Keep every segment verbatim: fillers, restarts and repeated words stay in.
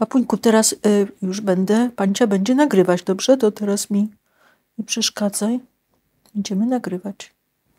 Papuńku, teraz y, już będę, pancia będzie nagrywać, dobrze? To teraz mi nie przeszkadzaj. Będziemy nagrywać.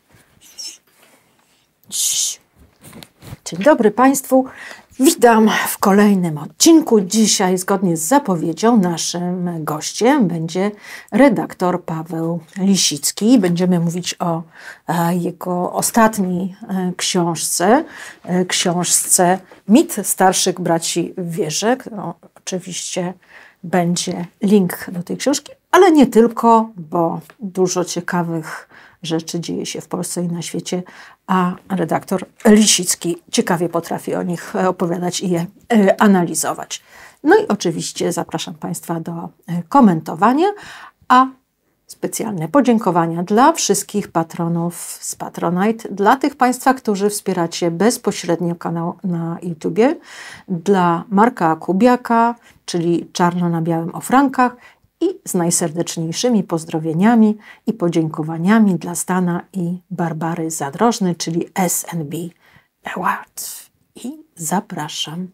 Dzień dobry Państwu. Witam w kolejnym odcinku. Dzisiaj, zgodnie z zapowiedzią, naszym gościem będzie redaktor Paweł Lisicki. Będziemy mówić o e, jego ostatniej e, książce, e, książce Mit starszych braci w wierze. No, oczywiście będzie link do tej książki, ale nie tylko, bo dużo ciekawych rzeczy dzieje się w Polsce i na świecie, a redaktor Lisicki ciekawie potrafi o nich opowiadać i je analizować. No i oczywiście zapraszam Państwa do komentowania, a specjalne podziękowania dla wszystkich patronów z Patronite, dla tych Państwa, którzy wspieracie bezpośrednio kanał na YouTubie, dla Marka Kubiaka, czyli Czarno na białym o frankach, i z najserdeczniejszymi pozdrowieniami i podziękowaniami dla Stana i Barbary Zadrożny, czyli S N B Award. I zapraszam.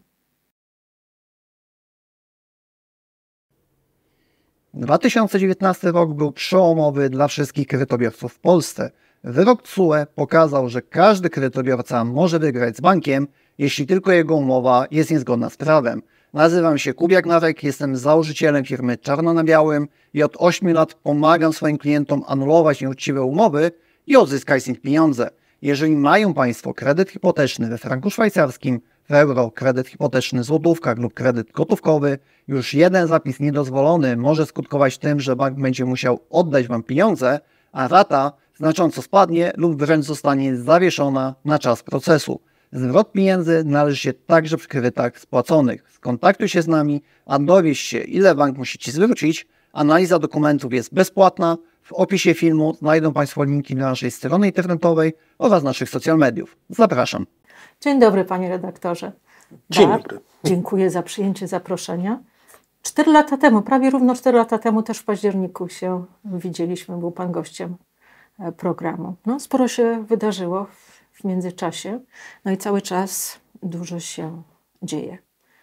dwa tysiące dziewiętnasty rok był przełomowy dla wszystkich kredytobiorców w Polsce. Wyrok T S U E pokazał, że każdy kredytobiorca może wygrać z bankiem, jeśli tylko jego umowa jest niezgodna z prawem. Nazywam się Kubiak Marek, jestem założycielem firmy Czarno na Białym i od ośmiu lat pomagam swoim klientom anulować nieuczciwe umowy i odzyskać z nich pieniądze. Jeżeli mają Państwo kredyt hipoteczny we franku szwajcarskim, w euro, kredyt hipoteczny w złotówkach lub kredyt gotówkowy, już jeden zapis niedozwolony może skutkować tym, że bank będzie musiał oddać Wam pieniądze, a rata znacząco spadnie lub wręcz zostanie zawieszona na czas procesu. Zwrot pieniędzy należy się także przy kredytach spłaconych. Skontaktuj się z nami, a dowiedz się, ile bank musi Ci zwrócić. Analiza dokumentów jest bezpłatna. W opisie filmu znajdą Państwo linki na naszej strony internetowej oraz naszych social mediów. Zapraszam. Dzień dobry, Panie redaktorze. Dzień dobry. Dziękuję za przyjęcie zaproszenia. Cztery lata temu, prawie równo cztery lata temu, też w październiku się widzieliśmy, był Pan gościem programu. No, sporo się wydarzyło w międzyczasie, no i cały czas dużo się dzieje.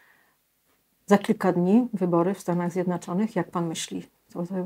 Za kilka dni wybory w Stanach Zjednoczonych. Jak Pan myśli? To, to...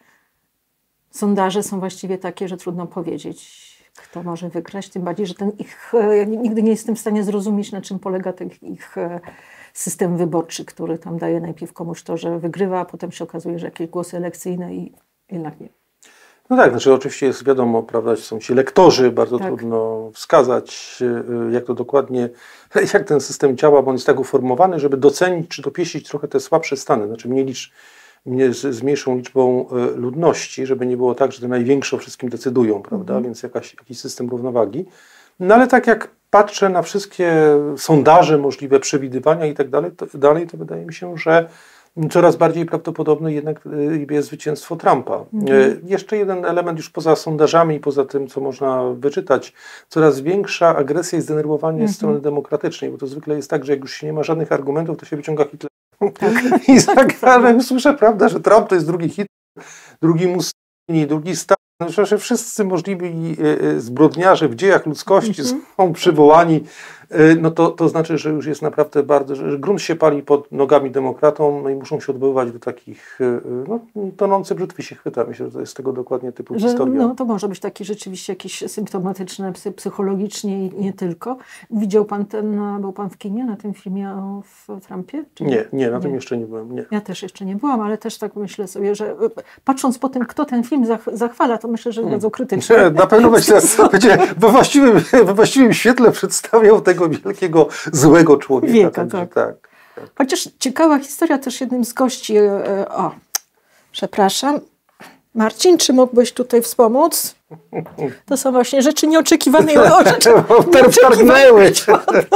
Sondaże są właściwie takie, że trudno powiedzieć, kto może wygrać. Tym bardziej, że ten ich, ja nigdy nie jestem w stanie zrozumieć, na czym polega ten ich system wyborczy, który tam daje najpierw komuś to, że wygrywa, a potem się okazuje, że jakieś głosy elekcyjne i jednak nie. No tak, znaczy oczywiście jest wiadomo, prawda, są ci lektorzy, bardzo tak. Trudno wskazać, jak to dokładnie, jak ten system działa, bo on jest tak uformowany, żeby docenić czy dopieścić trochę te słabsze stany, znaczy mniej licz, mniej, z mniejszą liczbą ludności, żeby nie było tak, że te największe o wszystkim decydują, prawda, mhm. Więc jakaś, jakiś system równowagi. No ale tak jak patrzę na wszystkie sondaże, możliwe przewidywania i tak dalej, to, dalej, to wydaje mi się, że coraz bardziej prawdopodobne jednak jest zwycięstwo Trumpa. Mhm. Jeszcze jeden element już poza sondażami i poza tym, co można wyczytać, coraz większa agresja i zdenerwowanie mhm. strony demokratycznej, bo to zwykle jest tak, że jak już się nie ma żadnych argumentów, to się wyciąga Hitler. Tak. I za każdym słyszę, prawda, że Trump to jest drugi Hitler, drugi Mussolini, drugi Stalin. Że wszyscy możliwi zbrodniarze w dziejach ludzkości mm-hmm. są przywołani, no to, to znaczy, że już jest naprawdę bardzo, że grunt się pali pod nogami demokratom, no i muszą się odbywać do takich, no tonący brzytwy się chwyta. Myślę, że to jest tego dokładnie typu że, historia. No to może być taki rzeczywiście jakiś symptomatyczny, psychologicznie i nie tylko. Widział Pan ten, był Pan w kinie na tym filmie o w Trumpie? Czy nie, nie, nie, na nie. tym jeszcze nie byłem. Nie. Ja też jeszcze nie byłam, ale też tak myślę sobie, że patrząc po tym, kto ten film zachwala, to myślę, że hmm. bardzo krytycznie. Nie, na pewno będzie, będzie we, właściwym, we właściwym świetle przedstawiał tego wielkiego, złego człowieka. Wieka, także, tak. tak, tak. Chociaż ciekawa historia też jednym z gości. O, przepraszam. Marcin, czy mógłbyś tutaj wspomóc? To są właśnie rzeczy nieoczekiwane. O, rzeczy nieoczekiwanych,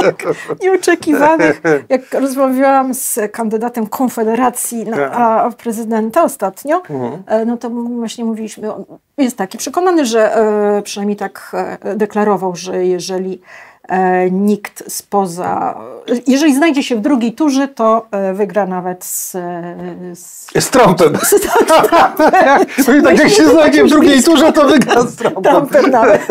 nieoczekiwanych. Jak rozmawiałam z kandydatem Konfederacji na a, prezydenta ostatnio, mhm. no to właśnie mówiliśmy, jest taki przekonany, że przynajmniej tak deklarował, że jeżeli e, nikt spoza... Jeżeli znajdzie się w drugiej turze, to e, wygra nawet z... Z, z Trumpem. Z, z, tak, Trumpem. tak jak się znajdzie w drugiej turze, to wygra z Trumpem. Trumpem nawet.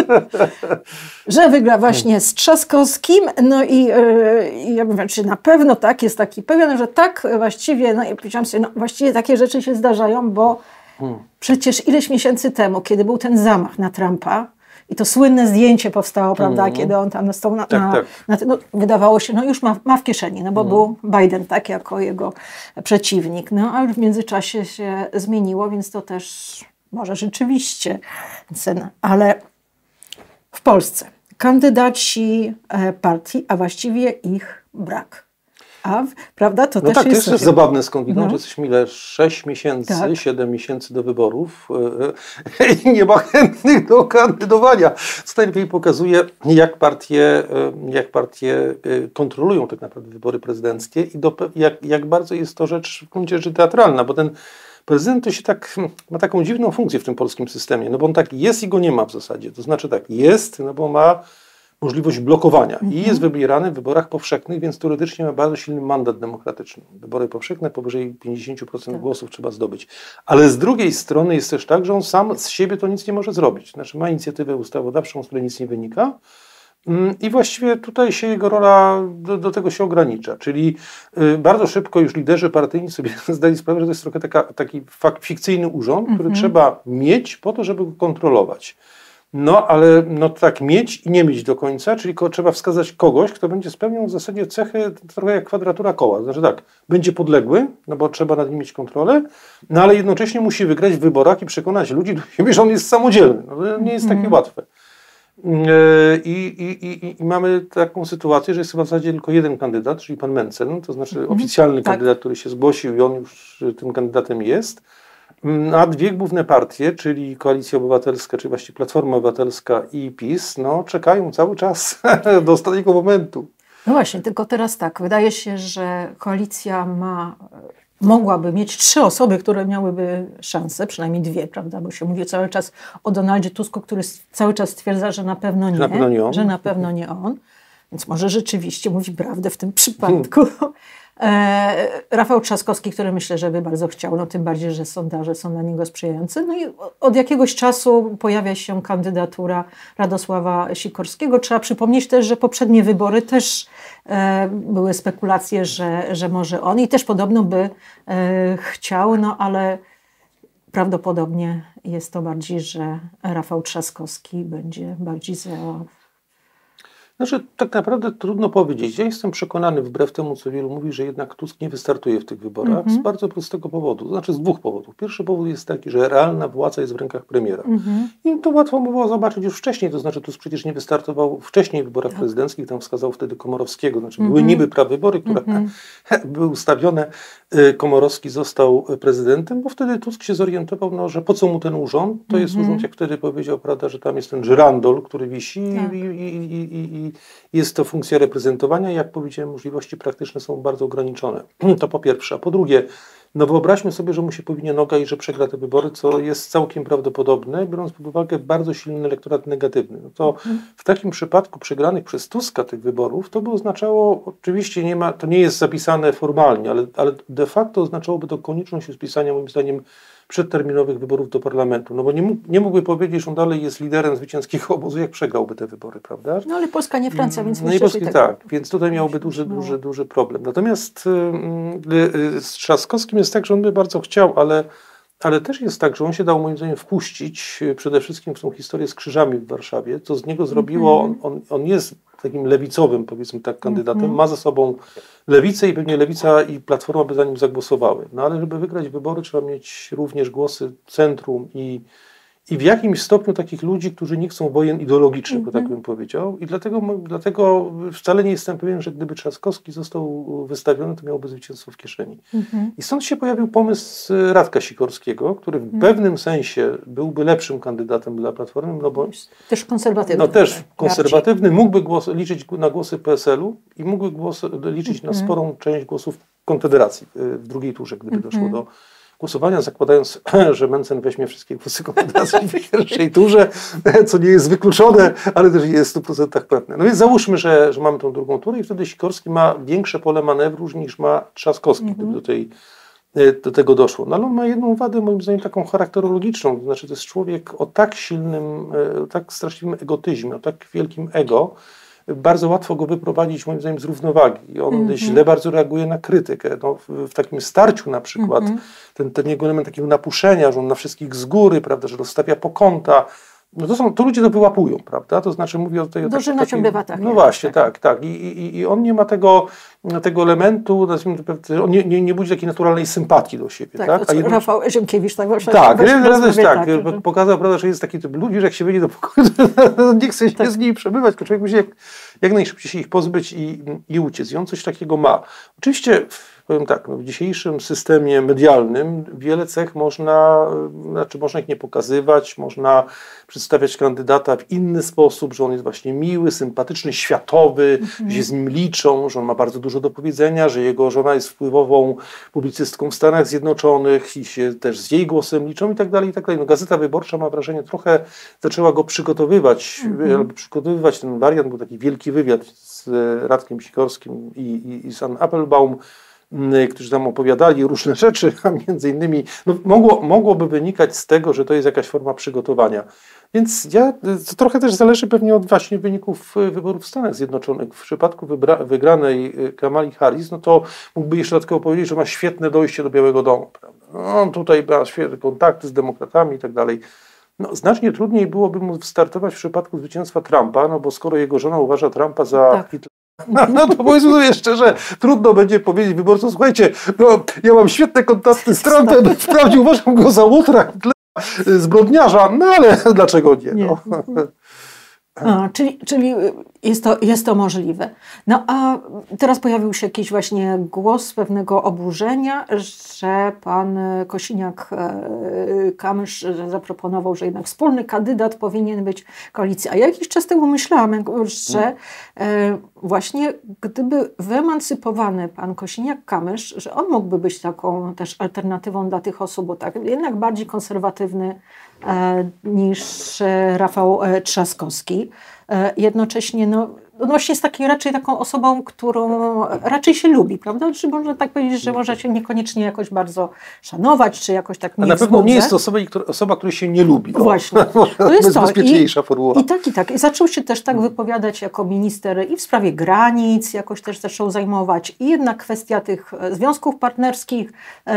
Że wygra właśnie z Trzaskowskim. No i e, ja bym czy na pewno tak, jest taki pewien, że tak właściwie, no i powiedziałam sobie, no właściwie takie rzeczy się zdarzają, bo hmm. przecież ileś miesięcy temu, kiedy był ten zamach na Trumpa i to słynne zdjęcie powstało, prawda, hmm. kiedy on tam stał na, tak, na, tak. na no, wydawało się, no już ma, ma w kieszeni, no bo hmm. był Biden, tak, jako jego przeciwnik, no ale w międzyczasie się zmieniło, więc to też może rzeczywiście sen, ale w Polsce kandydaci partii, a właściwie ich brak. A, prawda, to no też tak, jest... to jest też zabawne skądinąć, no. że jesteśmy ile? sześć miesięcy, tak. siedem miesięcy do wyborów i nie ma chętnych do kandydowania. Co najlepiej pokazuje, jak partie, jak partie kontrolują tak naprawdę wybory prezydenckie i do, jak, jak bardzo jest to rzecz w gruncie rzeczy teatralna, bo ten prezydent to się tak, ma taką dziwną funkcję w tym polskim systemie, no bo on tak jest i go nie ma w zasadzie. To znaczy tak, jest, no bo ma możliwość blokowania i jest wybierany w wyborach powszechnych, więc teoretycznie ma bardzo silny mandat demokratyczny. Wybory powszechne powyżej pięćdziesiąt procent tak. głosów trzeba zdobyć. Ale z drugiej strony jest też tak, że on sam z siebie to nic nie może zrobić. Znaczy ma inicjatywę ustawodawczą, z której nic nie wynika i właściwie tutaj się jego rola do, do tego się ogranicza. Czyli y, bardzo szybko już liderzy partyjni sobie zdali sprawę, że to jest trochę taka, taki fakt, fikcyjny urząd, który mhm. trzeba mieć po to, żeby go kontrolować. No, ale no tak mieć i nie mieć do końca, czyli ko- trzeba wskazać kogoś, kto będzie spełniał w zasadzie cechy trochę jak kwadratura koła. Znaczy tak, będzie podległy, no bo trzeba nad nim mieć kontrolę, no ale jednocześnie musi wygrać w wyborach i przekonać ludzi do siebie, że on jest samodzielny. No, to nie jest takie mm. łatwe. I, i, i, I mamy taką sytuację, że jest chyba w zasadzie tylko jeden kandydat, czyli pan Mencen, to znaczy mm. oficjalny tak. kandydat, który się zgłosił i on już tym kandydatem jest. A dwie główne partie, czyli Koalicja Obywatelska, czy właściwie Platforma Obywatelska i PiS, no czekają cały czas do ostatniego momentu. No właśnie, tylko teraz tak, wydaje się, że koalicja ma, mogłaby mieć trzy osoby, które miałyby szansę, przynajmniej dwie, prawda, bo się mówi cały czas o Donaldzie Tusku, który cały czas stwierdza, że na pewno nie, na pewno nie on. że na pewno nie on, więc może rzeczywiście mówi prawdę w tym przypadku. Hmm. E, Rafał Trzaskowski, który myślę, że by bardzo chciał, no tym bardziej, że sondaże są dla niego sprzyjające. No i od jakiegoś czasu pojawia się kandydatura Radosława Sikorskiego. Trzeba przypomnieć też, że poprzednie wybory też e, były spekulacje, że, że może on i też podobno by e, chciał, no ale prawdopodobnie jest to bardziej, że Rafał Trzaskowski będzie bardziej za... Znaczy, tak naprawdę trudno powiedzieć. Ja jestem przekonany, wbrew temu, co wielu mówi, że jednak Tusk nie wystartuje w tych wyborach mm-hmm. z bardzo prostego powodu. To znaczy z dwóch powodów. Pierwszy powód jest taki, że realna władza jest w rękach premiera. Mm-hmm. I to łatwo było zobaczyć już wcześniej. To znaczy Tusk przecież nie wystartował wcześniej w wyborach tak. prezydenckich. Tam wskazał wtedy Komorowskiego. Znaczy mm-hmm. były niby prawybory, które mm-hmm. były ustawione. Komorowski został prezydentem, bo wtedy Tusk się zorientował, no, że po co mu ten urząd? To mm-hmm. jest urząd, jak wtedy powiedział, prawda, że tam jest ten żyrandol, który wisi tak. i, i, i, i, i jest to funkcja reprezentowania i jak powiedziałem, możliwości praktyczne są bardzo ograniczone. To po pierwsze. A po drugie, no wyobraźmy sobie, że mu się powinie noga i że przegra te wybory, co jest całkiem prawdopodobne, biorąc pod uwagę bardzo silny elektorat negatywny. No to mhm. w takim przypadku przegranych przez Tuska tych wyborów, to by oznaczało, oczywiście nie ma, to nie jest zapisane formalnie, ale, ale de facto oznaczałoby to konieczność spisania, moim zdaniem, przedterminowych wyborów do parlamentu. No bo nie, mógł, nie mógłby powiedzieć, że on dalej jest liderem zwycięskiego obozu, jak przegrałby te wybory, prawda? No ale Polska nie Francja, więc no i Polski, tak, tak, więc tutaj miałby duży, duży, duży problem. Natomiast yy, z Trzaskowskim jest tak, że on by bardzo chciał, ale, ale też jest tak, że on się dał moim zdaniem wpuścić przede wszystkim w tą historię z krzyżami w Warszawie, co z niego zrobiło, mm-hmm. on, on, on jest takim lewicowym, powiedzmy tak, kandydatem, mm-hmm. ma za sobą lewicę i pewnie Lewica i Platforma by za nim zagłosowały. No ale żeby wygrać wybory, trzeba mieć również głosy centrum i, i w jakimś stopniu takich ludzi, którzy nie chcą wojen ideologicznych, mm-hmm. tak bym powiedział. I dlatego, dlatego wcale nie jestem pewien, że gdyby Trzaskowski został wystawiony, to miałby zwycięstwo w kieszeni. Mm-hmm. I stąd się pojawił pomysł Radka Sikorskiego, który w mm-hmm. pewnym sensie byłby lepszym kandydatem dla Platformy, no bo... Też konserwatywny. No też konserwatywny, mógłby głos, liczyć na głosy P S L u i mógłby głos, liczyć mm-hmm. na sporą część głosów Konfederacji w drugiej turze, gdyby mm-hmm. doszło do głosowania, zakładając, że Mencen weźmie wszystkie głosy Konfederacji w pierwszej turze, co nie jest wykluczone, ale też nie jest w stu procentach pewne. No więc załóżmy, że, że mamy tą drugą turę i wtedy Sikorski ma większe pole manewru niż ma Trzaskowski, mm-hmm. gdyby do, tej, do tego doszło. No ale on ma jedną wadę, moim zdaniem, taką charakterologiczną, to znaczy to jest człowiek o tak silnym, o tak straszliwym egotyzmie, o tak wielkim ego, bardzo łatwo go wyprowadzić, moim zdaniem, z równowagi. On mm-hmm. źle bardzo reaguje na krytykę. No, w, w takim starciu na przykład, mm-hmm. ten, ten jego element takiego napuszenia, że on na wszystkich z góry, prawda, że rozstawia po kąta, no to, są, to ludzie to wyłapują, prawda? To znaczy mówię o tej... Dożyna cię bywa tak. No właśnie, tak, tak. I, i, i on nie ma tego, tego elementu, nazwijmy to, on nie, nie, nie budzi takiej naturalnej sympatii do siebie. Tak, tak? To, co Rafał Ziemkiewicz tak właśnie tak, tak, tak, tak, że... pokazał, prawda, że jest taki typ ludzi, że jak się wyjdzie do pokoju, to nie chce się tak. z nimi przebywać, tylko człowiek musi jak, jak najszybciej się ich pozbyć i, i uciec. I on coś takiego ma. Oczywiście, powiem tak, no w dzisiejszym systemie medialnym wiele cech można, znaczy można ich nie pokazywać, można przedstawiać kandydata w inny sposób, że on jest właśnie miły, sympatyczny, światowy, mm-hmm. że się z nim liczą, że on ma bardzo dużo do powiedzenia, że jego żona jest wpływową publicystką w Stanach Zjednoczonych i się też z jej głosem liczą i tak dalej, i tak dalej. No, Gazeta Wyborcza, ma wrażenie, trochę zaczęła go przygotowywać, mm-hmm. przygotowywać ten wariant, był taki wielki wywiad z Radkiem Sikorskim i, i, i z Ann Applebaum, którzy tam opowiadali różne rzeczy, a między innymi no, mogło, mogłoby wynikać z tego, że to jest jakaś forma przygotowania. Więc ja, to trochę też zależy pewnie od właśnie wyników wyborów w Stanach Zjednoczonych. W przypadku wybra, wygranej Kamali Harris, no to mógłby jeszcze dodatkowo powiedzieć, że ma świetne dojście do Białego Domu. Prawda? No, on tutaj ma świetne kontakty z demokratami i tak dalej. No, znacznie trudniej byłoby mu startować w przypadku zwycięstwa Trumpa, no bo skoro jego żona uważa Trumpa za tak. Hitlera, no, no to powiedzmy sobie szczerze, trudno będzie powiedzieć wyborcom, słuchajcie, no, ja mam świetne kontakty z Trumpem, wprawdzie uważam go za łutra, zbrodniarza, no ale dlaczego nie? nie. No. A, czyli czyli jest, to, jest to możliwe. No a teraz pojawił się jakiś właśnie głos pewnego oburzenia, że pan Kosiniak-Kamysz zaproponował, że jednak wspólny kandydat powinien być koalicji. A ja jakiś czas temu myślałam, że właśnie gdyby wyemancypowany pan Kosiniak-Kamysz, że on mógłby być taką też alternatywą dla tych osób, bo tak jednak bardziej konserwatywny niż Rafał Trzaskowski. Jednocześnie no, no właśnie jest taki, raczej taką osobą, którą raczej się lubi, prawda? Czy można tak powiedzieć, że może się niekoniecznie jakoś bardzo szanować, czy jakoś tak nie. A na pewno nie jest to osoba, osoba, która się nie lubi. No. Właśnie. To jest to. bezpieczniejsza formuła. I tak, i tak. I zaczął się też tak wypowiadać jako minister i w sprawie granic, jakoś też zaczął zajmować, i jednak kwestia tych związków partnerskich,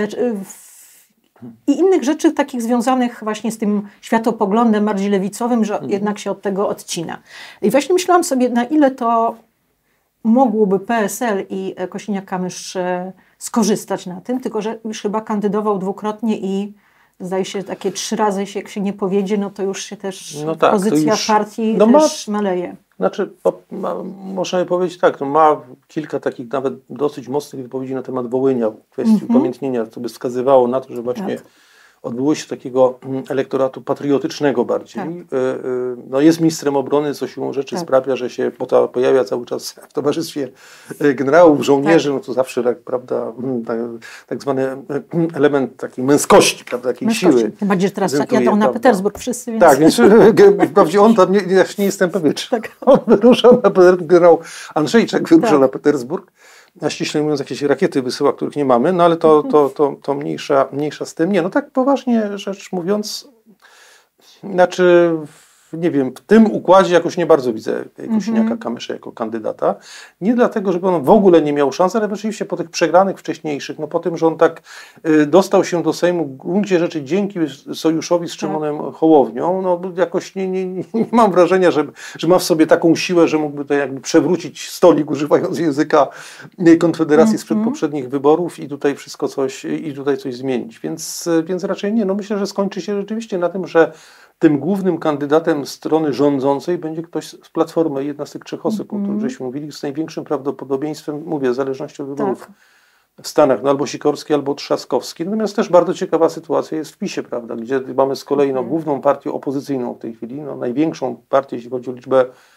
i innych rzeczy takich związanych właśnie z tym światopoglądem bardziej lewicowym, że jednak się od tego odcina. I właśnie myślałam sobie, na ile to mogłoby P S L i Kosiniak-Kamysz skorzystać na tym, tylko że już chyba kandydował dwukrotnie i zdaje się, takie trzy razy się, jak się nie powiedzie, no to już się też no tak, pozycja już, partii no też ma, maleje. Znaczy, ma, można powiedzieć tak, no ma kilka takich nawet dosyć mocnych wypowiedzi na temat Wołynia, w kwestii mm-hmm. upamiętnienia, co by wskazywało na to, że właśnie tak. odbyło się takiego elektoratu patriotycznego bardziej. Tak. No jest ministrem obrony, co siłą rzeczy tak. sprawia, że się pojawia cały czas w towarzystwie generałów, żołnierzy, tak. no to zawsze tak, prawda, tak, tak zwany element takiej męskości, prawda, takiej męskości. siły. Tym bardziej, że teraz jadą na Petersburg wszyscy, więc... Tak, więc wprawdzie on tam, nie, ja nie jestem pewien, czy tak. on wyrusza na Petersburg, generał Andrzejczak wyrusza tak. na Petersburg, a ściśle mówiąc, jakieś rakiety wysyła, których nie mamy, no ale to, to, to, to mniejsza, mniejsza z tym. Nie, no tak poważnie rzecz mówiąc, znaczy, nie wiem, w tym układzie jakoś nie bardzo widzę Kosiniaka-Kamysza jako kandydata. Nie dlatego, żeby on w ogóle nie miał szans, ale rzeczywiście po tych przegranych wcześniejszych, no po tym, że on tak y, dostał się do Sejmu w gruncie rzeczy dzięki sojuszowi z Szymonem tak. Hołownią, no jakoś nie, nie, nie, nie mam wrażenia, że, że ma w sobie taką siłę, że mógłby to jakby przewrócić stolik, używając języka Konfederacji sprzed mm-hmm. poprzednich wyborów i tutaj wszystko coś, i tutaj coś zmienić. Więc, więc raczej nie. No myślę, że skończy się rzeczywiście na tym, że tym głównym kandydatem strony rządzącej będzie ktoś z Platformy, jedna z tych trzech osób, mm. o których żeśmy mówili, z największym prawdopodobieństwem, mówię, w zależności od wyborów tak. w Stanach, no albo Sikorski, albo Trzaskowski. Natomiast też bardzo ciekawa sytuacja jest w PiSie, prawda, gdzie mamy z kolei no, główną partię opozycyjną w tej chwili, no, największą partię, jeśli chodzi o liczbę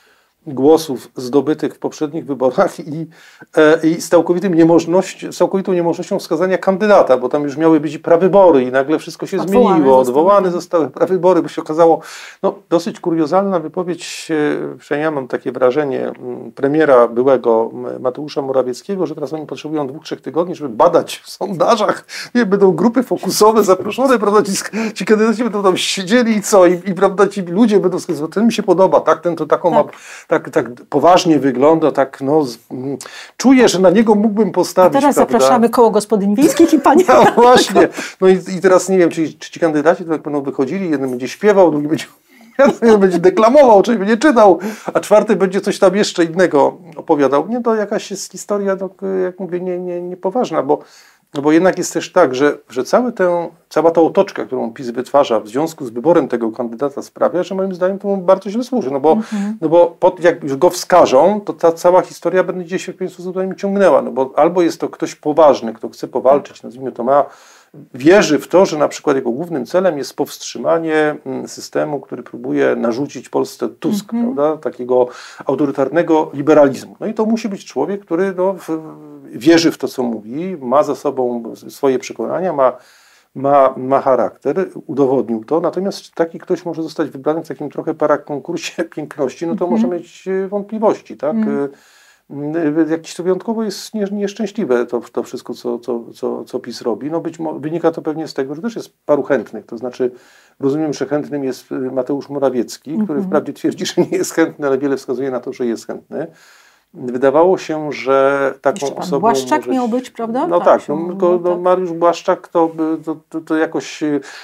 głosów zdobytych w poprzednich wyborach i, i z, całkowitym niemożność, z całkowitą niemożnością wskazania kandydata, bo tam już miały być i prawybory i nagle wszystko się odwołane zmieniło, zostały. odwołane zostały prawybory, by się okazało, no dosyć kuriozalna wypowiedź, przynajmniej ja mam takie wrażenie, premiera byłego Mateusza Morawieckiego, że teraz oni potrzebują dwóch, trzech tygodni, żeby badać w sondażach, nie, będą grupy fokusowe zaproszone, prawda, ci, ci kandydaci będą tam siedzieli i co, i, i prawda, ci ludzie będą wskazywać, ten mi się podoba, tak, ten to taką tak. ma, tak, tak poważnie wygląda, tak, no, z, m, czuję, że na niego mógłbym postawić, A teraz prawda? zapraszamy koło gospodyń wiejskich i panie... No właśnie, no i, i teraz nie wiem, czy, czy ci kandydaci to jak będą wychodzili, jeden będzie śpiewał, drugi będzie... Jeden będzie deklamował, czyli będzie czytał, a czwarty będzie coś tam jeszcze innego opowiadał. Nie, to jakaś jest historia, no, jak mówię, nie, nie, niepoważna, bo, no bo jednak jest też tak, że, że cały tę, cała ta otoczka, którą PiS wytwarza w związku z wyborem tego kandydata sprawia, że moim zdaniem to mu bardzo źle służy, no bo, mhm. no bo pod, jak już go wskażą, to ta cała historia będzie się w pewien sposób ciągnęła, no bo albo jest to ktoś poważny, kto chce powalczyć, nazwijmy to, ma wierzy w to, że na przykład jego głównym celem jest powstrzymanie systemu, który próbuje narzucić Polsce Tusk, mm-hmm. prawda? Takiego autorytarnego liberalizmu. No i to musi być człowiek, który no, w, wierzy w to, co mówi, ma za sobą swoje przekonania, ma, ma, ma charakter, udowodnił to, natomiast taki ktoś może zostać wybrany w takim trochę parakonkursie piękności, no to mm-hmm. może mieć wątpliwości, tak? Mm. Jakieś to wyjątkowo jest nie, nieszczęśliwe to, to wszystko, co, co, co, co PiS robi. No być mo- wynika to pewnie z tego, że też jest paru chętnych. To znaczy, rozumiem, że chętnym jest Mateusz Morawiecki, mm-hmm. który wprawdzie twierdzi, że nie jest chętny, ale wiele wskazuje na to, że jest chętny. Wydawało się, że taką Jeszcze osobą... Błaszczak może... miał być, prawda? No tak, no, no, no, Mariusz Błaszczak to, to, to, to jakoś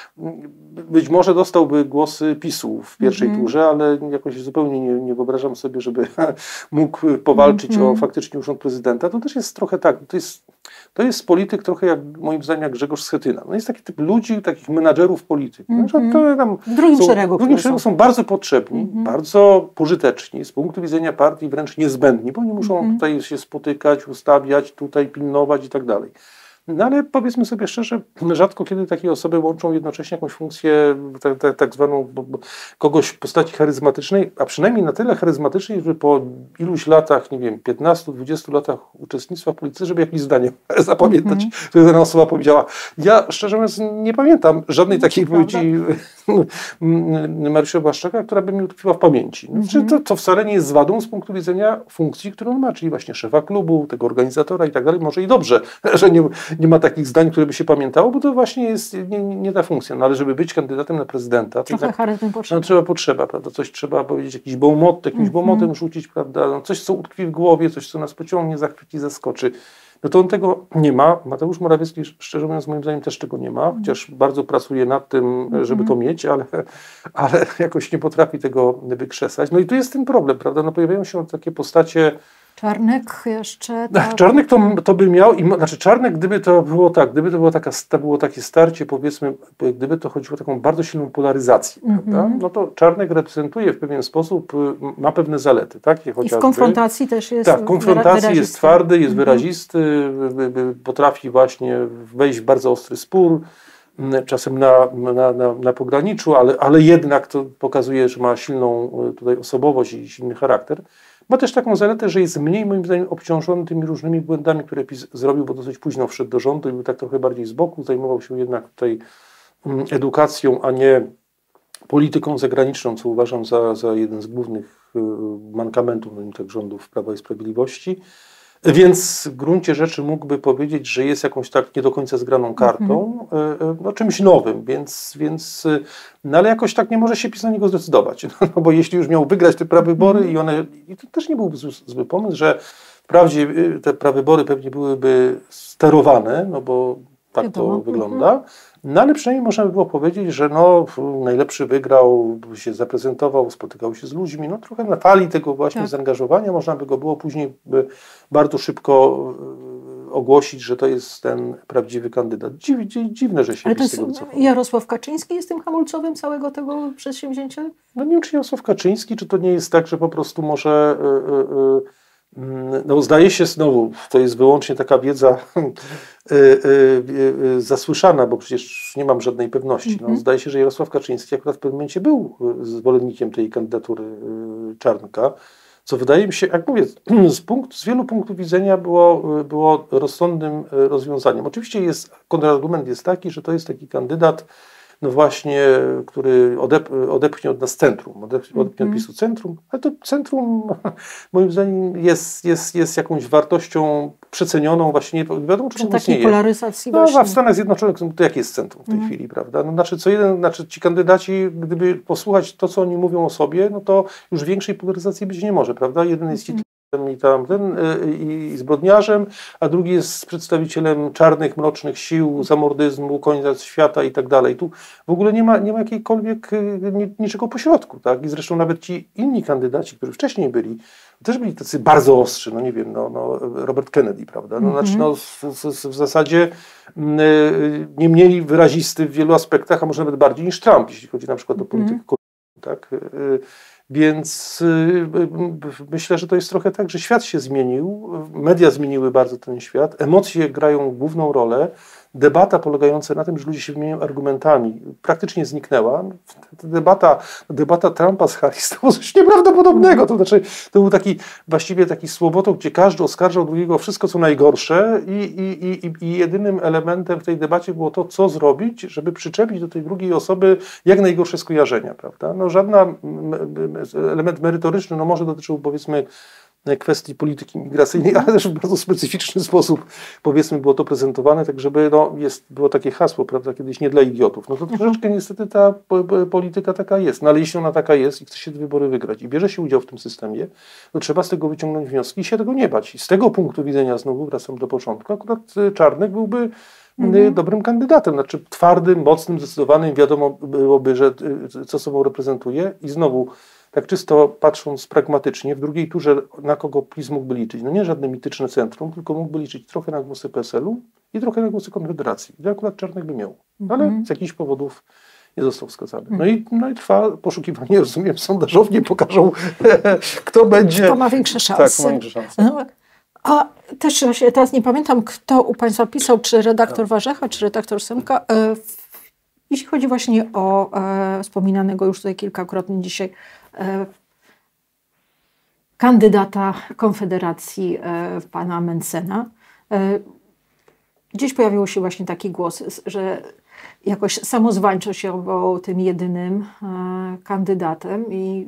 być może dostałby głosy PiSu w pierwszej mm-hmm. turze, ale jakoś zupełnie nie, nie wyobrażam sobie, żeby mógł powalczyć mm-hmm. o faktycznie urząd prezydenta. To też jest trochę tak, to jest, to jest polityk trochę jak, moim zdaniem, jak Grzegorz Schetyna. No jest taki typ ludzi, takich menadżerów polityki. Mm-hmm. To tam w drugim są, szeregu. W drugim szeregu są bardzo potrzebni, mm-hmm. bardzo pożyteczni, z punktu widzenia partii wręcz niezbędni, bo oni muszą mm-hmm. tutaj się spotykać, ustawiać, tutaj pilnować i tak dalej. No ale powiedzmy sobie szczerze, rzadko kiedy takie osoby łączą jednocześnie jakąś funkcję tak, tak, tak zwaną bo, bo, kogoś w postaci charyzmatycznej, a przynajmniej na tyle charyzmatycznej, żeby po iluś latach, nie wiem, piętnastu, dwudziestu latach uczestnictwa w polityce, żeby jakieś zdanie zapamiętać, mm-hmm. które dana osoba powiedziała. Ja szczerze mówiąc nie pamiętam żadnej takiej wypowiedzi Mariusza Błaszczaka, która by mi utkwiła w pamięci. No, mm-hmm. to, to wcale nie jest z wadą z punktu widzenia funkcji, którą on ma, czyli właśnie szefa klubu, tego organizatora i tak dalej. Może i dobrze, że nie nie ma takich zdań, które by się pamiętało, bo to właśnie jest nie, nie ta funkcja. No ale żeby być kandydatem na prezydenta, to tak, no, trzeba potrzeba, prawda? Coś trzeba powiedzieć, jakiś bonmot, jakimś mm-hmm. bonmotem rzucić, prawda? No, coś, co utkwi w głowie, coś, co nas pociągnie, zachwyci, zaskoczy. No to on tego nie ma. Mateusz Morawiecki, szczerze mówiąc, moim zdaniem też tego nie ma, chociaż bardzo pracuje nad tym, żeby to mieć, ale, ale jakoś nie potrafi tego wykrzesać. No i tu jest ten problem, prawda? No pojawiają się takie postacie. Czarnek jeszcze. Tak. Czarnek to, to by miał, i, znaczy Czarnek, gdyby to było tak, gdyby to było, taka, to było takie starcie, powiedzmy, gdyby to chodziło o taką bardzo silną polaryzację, mm-hmm. prawda? No to Czarnek reprezentuje w pewien sposób, ma pewne zalety, tak? I w konfrontacji też jest Tak, w konfrontacji wyra- jest twardy, jest mm-hmm. wyrazisty, potrafi właśnie wejść w bardzo ostry spór, czasem na, na, na, na pograniczu, ale, ale jednak to pokazuje, że ma silną tutaj osobowość i silny charakter. Ma też taką zaletę, że jest mniej, moim zdaniem, obciążony tymi różnymi błędami, które PiS zrobił, bo dosyć późno wszedł do rządu i był tak trochę bardziej z boku, zajmował się jednak tutaj edukacją, a nie polityką zagraniczną, co uważam za, za jeden z głównych mankamentów tak, rządów Prawa i Sprawiedliwości. Więc w gruncie rzeczy mógłby powiedzieć, że jest jakąś tak nie do końca zgraną kartą, mm-hmm. no, czymś nowym, więc, więc no, ale jakoś tak nie może się PiS na niego zdecydować, no, bo jeśli już miał wygrać te prawybory mm-hmm. i one, i to też nie byłby zły, zły pomysł, że wprawdzie te prawybory pewnie byłyby sterowane, no bo tak to mm-hmm. wygląda, no ale przynajmniej można by było powiedzieć, że no, najlepszy wygrał, się zaprezentował, spotykał się z ludźmi, no trochę na fali tego właśnie tak. zaangażowania, można by go było później by bardzo szybko ogłosić, że to jest ten prawdziwy kandydat. Dziw, dziwne, że się ale to z tego wycofał. Jarosław Kaczyński jest tym hamulcowym całego tego przedsięwzięcia? No nie wiem, czy Jarosław Kaczyński, czy to nie jest tak, że po prostu może... Yy, yy, No, zdaje się znowu, to jest wyłącznie taka wiedza y, y, y, zasłyszana, bo przecież nie mam żadnej pewności. No, zdaje się, że Jarosław Kaczyński akurat w pewnym momencie był zwolennikiem tej kandydatury Czarnka. co wydaje mi się, jak mówię, z, punkt, z wielu punktów widzenia było, było rozsądnym rozwiązaniem. Oczywiście jest, kontrargument jest taki, że to jest taki kandydat, no właśnie, który odep odepchnie od nas centrum, odepchnie od Mm. PiSu centrum, ale to centrum moim zdaniem jest, jest, jest jakąś wartością przecenioną, właśnie nie wiadomo, czy Przy to takiej istnieje. polaryzacji No właśnie. a w Stanach Zjednoczonych to jakie jest centrum w tej Mhm. chwili, prawda? No, znaczy, co jeden, znaczy ci kandydaci, gdyby posłuchać to, co oni mówią o sobie, no to już większej polaryzacji być nie może, prawda? Jeden jest Mhm. Hitlerem i tamten y, i zbrodniarzem, a drugi jest przedstawicielem czarnych, mrocznych sił, zamordyzmu, końca świata i tak dalej. Tu w ogóle nie ma, nie ma jakiejkolwiek y, ni- niczego pośrodku, tak? I zresztą nawet ci inni kandydaci, którzy wcześniej byli, też byli tacy bardzo ostrzy, no nie wiem, no, no Robert Kennedy, prawda? No, Mhm. znaczy, no, w, w, w zasadzie mm, y, nie mniej wyrazisty w wielu aspektach, a może nawet bardziej niż Trump, jeśli chodzi na przykład o politykę, Mhm. tak? Y, Więc y, y, myślę, że to jest trochę tak, że świat się zmienił, media zmieniły bardzo ten świat, emocje grają główną rolę, debata polegająca na tym, że ludzie się wymieniają argumentami, praktycznie zniknęła. Ta debata, debata Trumpa z Harris to było coś nieprawdopodobnego. To znaczy, to był taki, właściwie taki słowotok, gdzie każdy oskarżał drugiego o wszystko, co najgorsze i, i, i, i jedynym elementem w tej debacie było to, co zrobić, żeby przyczepić do tej drugiej osoby jak najgorsze skojarzenia, prawda? No żaden element merytoryczny, no może dotyczył, powiedzmy, kwestii polityki migracyjnej, ale też w bardzo specyficzny sposób, powiedzmy, było to prezentowane, tak żeby, no, jest, było takie hasło, prawda, kiedyś nie dla idiotów. No to troszeczkę niestety ta po, po, polityka taka jest, no ale jeśli ona taka jest i chce się te wybory wygrać i bierze się udział w tym systemie, to trzeba z tego wyciągnąć wnioski i się tego nie bać. I z tego punktu widzenia, znowu wracam do początku, akurat Czarnek byłby Mhm. dobrym kandydatem, znaczy twardym, mocnym, zdecydowanym, wiadomo byłoby, że co sobą reprezentuje i znowu tak czysto patrząc pragmatycznie, w drugiej turze na kogo PiS mógłby liczyć? No nie żadne mityczne centrum, tylko mógłby liczyć trochę na głosy P S L u i trochę na głosy Konfederacji. I akurat Czarnek by miał, ale Mhm. z jakichś powodów nie został wskazany. No i, no i trwa poszukiwanie, rozumiem, sondażownie pokażą, kto będzie... Kto ma większe szanse. Tak, ma większe szanse. No, a też się teraz nie pamiętam, kto u Państwa pisał, czy redaktor Warzecha, czy redaktor Semka, e, w, jeśli chodzi właśnie o e, wspominanego już tutaj kilkakrotnie dzisiaj e, kandydata Konfederacji e, pana Mentzena. E, gdzieś pojawił się właśnie taki głos, że jakoś samozwańczo się obwołał tym jedynym e, kandydatem i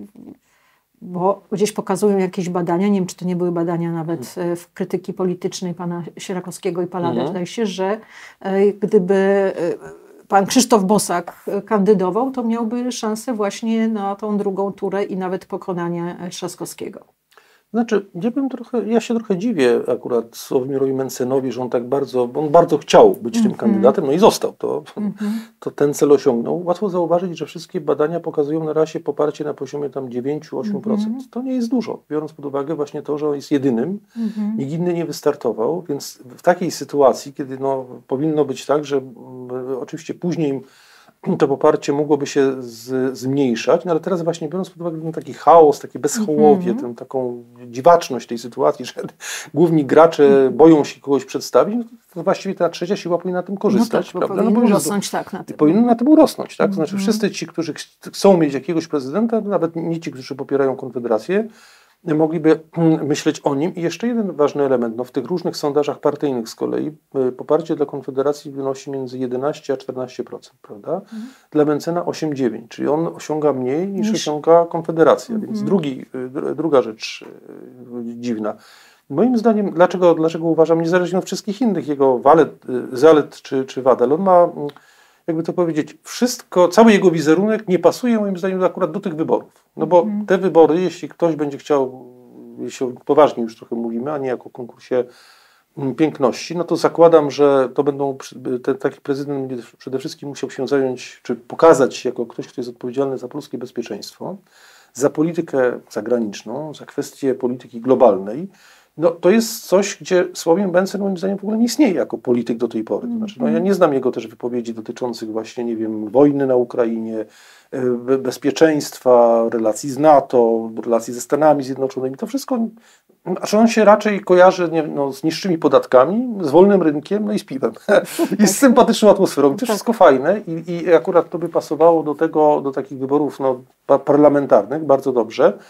bo gdzieś pokazują jakieś badania, nie wiem, czy to nie były badania nawet e, w krytyki politycznej pana Sierakowskiego i Palady, Mhm. wydaje się, że e, gdyby e, pan Krzysztof Bosak kandydował, to miałby szansę właśnie na tą drugą turę i nawet pokonanie Trzaskowskiego. Znaczy, ja, bym trochę, ja się trochę dziwię akurat Sławomirowi Mentzenowi, że on tak bardzo, bo on bardzo chciał być tym Mhm. kandydatem, no i został, to, Mhm. to ten cel osiągnął. Łatwo zauważyć, że wszystkie badania pokazują na razie poparcie na poziomie tam dziewięć do ośmiu procent. Mhm. To nie jest dużo, biorąc pod uwagę właśnie to, że on jest jedynym, Mhm. nikt inny nie wystartował, więc w takiej sytuacji, kiedy no, powinno być tak, że mm, oczywiście później to poparcie mogłoby się z, zmniejszać, no ale teraz właśnie biorąc pod uwagę ten taki chaos, takie bezchołowie, Mhm. tę taką dziwaczność tej sytuacji, że główni gracze boją się kogoś przedstawić, no to właściwie ta trzecia siła powinna na tym No korzystać, tak, bo prawda? powinien No bo już rosnąć tak na tym. powinno na tym urosnąć, tak? To znaczy Mhm. wszyscy ci, którzy ch chcą mieć jakiegoś prezydenta, nawet nie ci, którzy popierają Konfederację, mogliby myśleć o nim. I jeszcze jeden ważny element, no w tych różnych sondażach partyjnych z kolei y, poparcie dla Konfederacji wynosi między jedenaście a czternaście procent, prawda? Mhm. Dla Mentzena osiem do dziewięciu, czyli on osiąga mniej niż, Niż- osiąga Konfederacja, Mhm. więc drugi, y, dr- druga rzecz y, dziwna. Moim zdaniem, dlaczego, dlaczego uważam, niezależnie od wszystkich innych jego walet, y, zalet czy, czy wad, ale on ma, mm, jakby to powiedzieć, wszystko, cały jego wizerunek nie pasuje moim zdaniem akurat do tych wyborów. No bo Mhm. te wybory, jeśli ktoś będzie chciał, jeśli poważnie już trochę mówimy, a nie jako konkursie mm, piękności, no to zakładam, że to będą, przy- te, taki prezydent będzie przede wszystkim musiał się zająć, czy pokazać się jako ktoś, kto jest odpowiedzialny za polskie bezpieczeństwo, za politykę zagraniczną, za kwestie polityki globalnej. No, to jest coś, gdzie Sławomir Mentzen moim zdaniem w ogóle nie istnieje jako polityk do tej pory. To znaczy, no, ja nie znam jego też wypowiedzi dotyczących właśnie, nie wiem, wojny na Ukrainie, e, bezpieczeństwa, relacji z NATO, relacji ze Stanami Zjednoczonymi. To wszystko, znaczy on się raczej kojarzy nie, no, z niższymi podatkami, z wolnym rynkiem, no i z piwem. I z sympatyczną atmosferą. I to Tak. wszystko fajne i, i akurat to by pasowało do tego, do takich wyborów no, pa- parlamentarnych bardzo dobrze.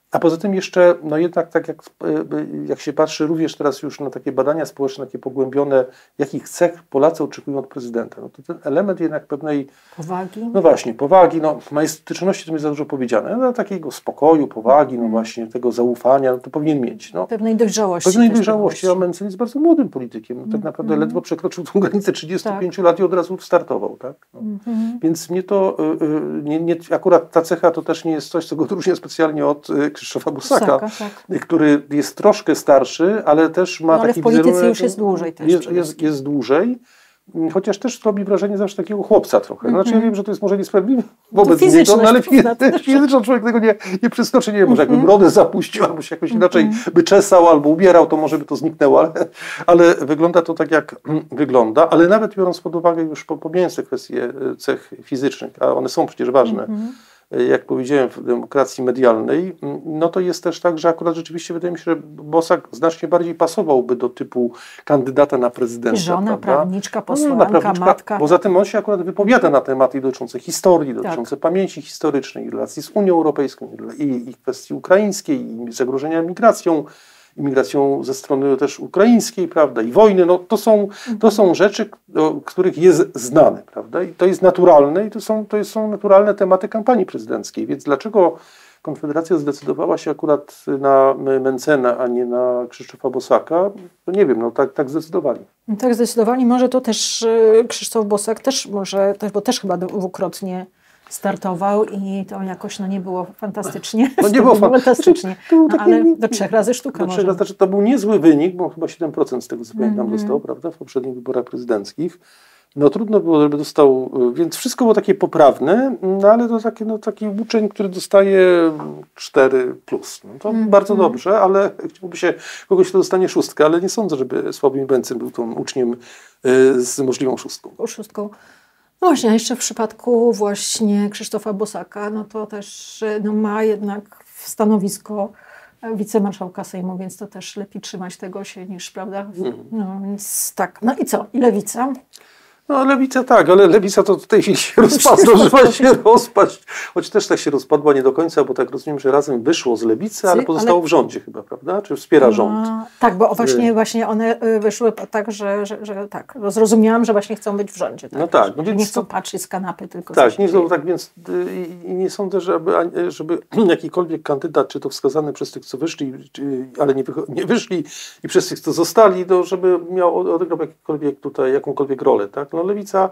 A poza tym jeszcze, no jednak tak jak, jak się patrzy również teraz już na takie badania społeczne, takie pogłębione, jakich cech Polacy oczekują od prezydenta, no to ten element jednak pewnej... Powagi? No właśnie, powagi, no majestatyczności to mi za dużo powiedziane, no takiego spokoju, powagi, no właśnie, tego zaufania, no to powinien mieć. No. Pewnej dojrzałości. Pewnej dojrzałości, a Mencen jest bardzo młodym politykiem, no tak naprawdę mm. ledwo przekroczył tą granicę trzydziestu pięciu tak. lat i od razu startował, tak? No. Mm. Więc mnie to, nie, nie, akurat ta cecha to też nie jest coś, co go odróżnia specjalnie od Krzysztofa Bosaka, Bosaka tak. który jest troszkę starszy, ale też ma no, ale taki w polityce wizerunek, już jest dłużej też. Jest, jest, jest dłużej, chociaż też robi wrażenie zawsze takiego chłopca trochę. Znaczy ja wiem, że to jest może niesprawiedliwe wobec niego, no, ale fizyczny człowiek tego nie, nie przeskoczy, nie wiem, może jakby brodę zapuścił, albo się jakoś inaczej by czesał, albo ubierał, to może by to zniknęło, ale, ale wygląda to tak, jak wygląda, ale nawet biorąc pod uwagę już pomijając te kwestie cech fizycznych, a one są przecież ważne, jak powiedziałem, w demokracji medialnej, no to jest też tak, że akurat rzeczywiście wydaje mi się, że Bosak znacznie bardziej pasowałby do typu kandydata na prezydenta. Żona, prawda? prawniczka, posłanka, no, prawniczka, matka. Poza tym on się akurat wypowiada na tematy dotyczące historii, dotyczące tak. pamięci historycznej, relacji z Unią Europejską i, i kwestii ukraińskiej, i zagrożenia migracją, imigracją ze strony też ukraińskiej, prawda, i wojny, no to są, to są rzeczy, o których jest znane, prawda, i to jest naturalne i to są, to są naturalne tematy kampanii prezydenckiej, więc dlaczego Konfederacja zdecydowała się akurat na Mencena, a nie na Krzysztofa Bosaka, to nie wiem, no tak, tak zdecydowali. Tak zdecydowali, może to też Krzysztof Bosak też może, bo też chyba dwukrotnie startował i to jakoś no, nie było fantastycznie. No nie było fantastycznie, no, ale do trzech razy sztuka do trzech razy, znaczy, to był niezły wynik, bo chyba siedem procent z tego co pamiętam mm-hmm. dostał, prawda, w poprzednich wyborach prezydenckich. No trudno było, żeby dostał, więc wszystko było takie poprawne, no ale to taki, no, taki uczeń, który dostaje cztery plus. No, to mm-hmm. bardzo dobrze, ale chciałby się kogoś, kto dostanie szóstkę, ale nie sądzę, żeby Sławomir Mencen był tą uczniem y, z możliwą szóstką. O szóstką. No właśnie, a jeszcze w przypadku właśnie Krzysztofa Bosaka, no to też no, ma jednak stanowisko wicemarszałka Sejmu, więc to też lepiej trzymać tego się niż, prawda? No więc tak. No i co? I Lewica? No Lewica tak, ale Lewica to w tej chwili się rozpadła, zdążyła się rozpaść, choć też tak się rozpadła nie do końca, bo tak rozumiem, że razem wyszło z Lewicy, ale pozostało ale... w rządzie chyba, prawda? Czy wspiera rząd? A, tak, bo właśnie, właśnie one wyszły tak, że, że, że tak, zrozumiałam, że właśnie chcą być w rządzie. Tak? No tak. No więc nie chcą to... patrzeć z kanapy, tylko tak, nie chcą, tak więc i nie sądzę, żeby, żeby jakikolwiek kandydat, czy to wskazany przez tych, co wyszli, czy, ale nie, nie wyszli i przez tych, co zostali, to żeby miał odegrał jakąkolwiek tutaj, jakąkolwiek rolę, tak? No Lewica,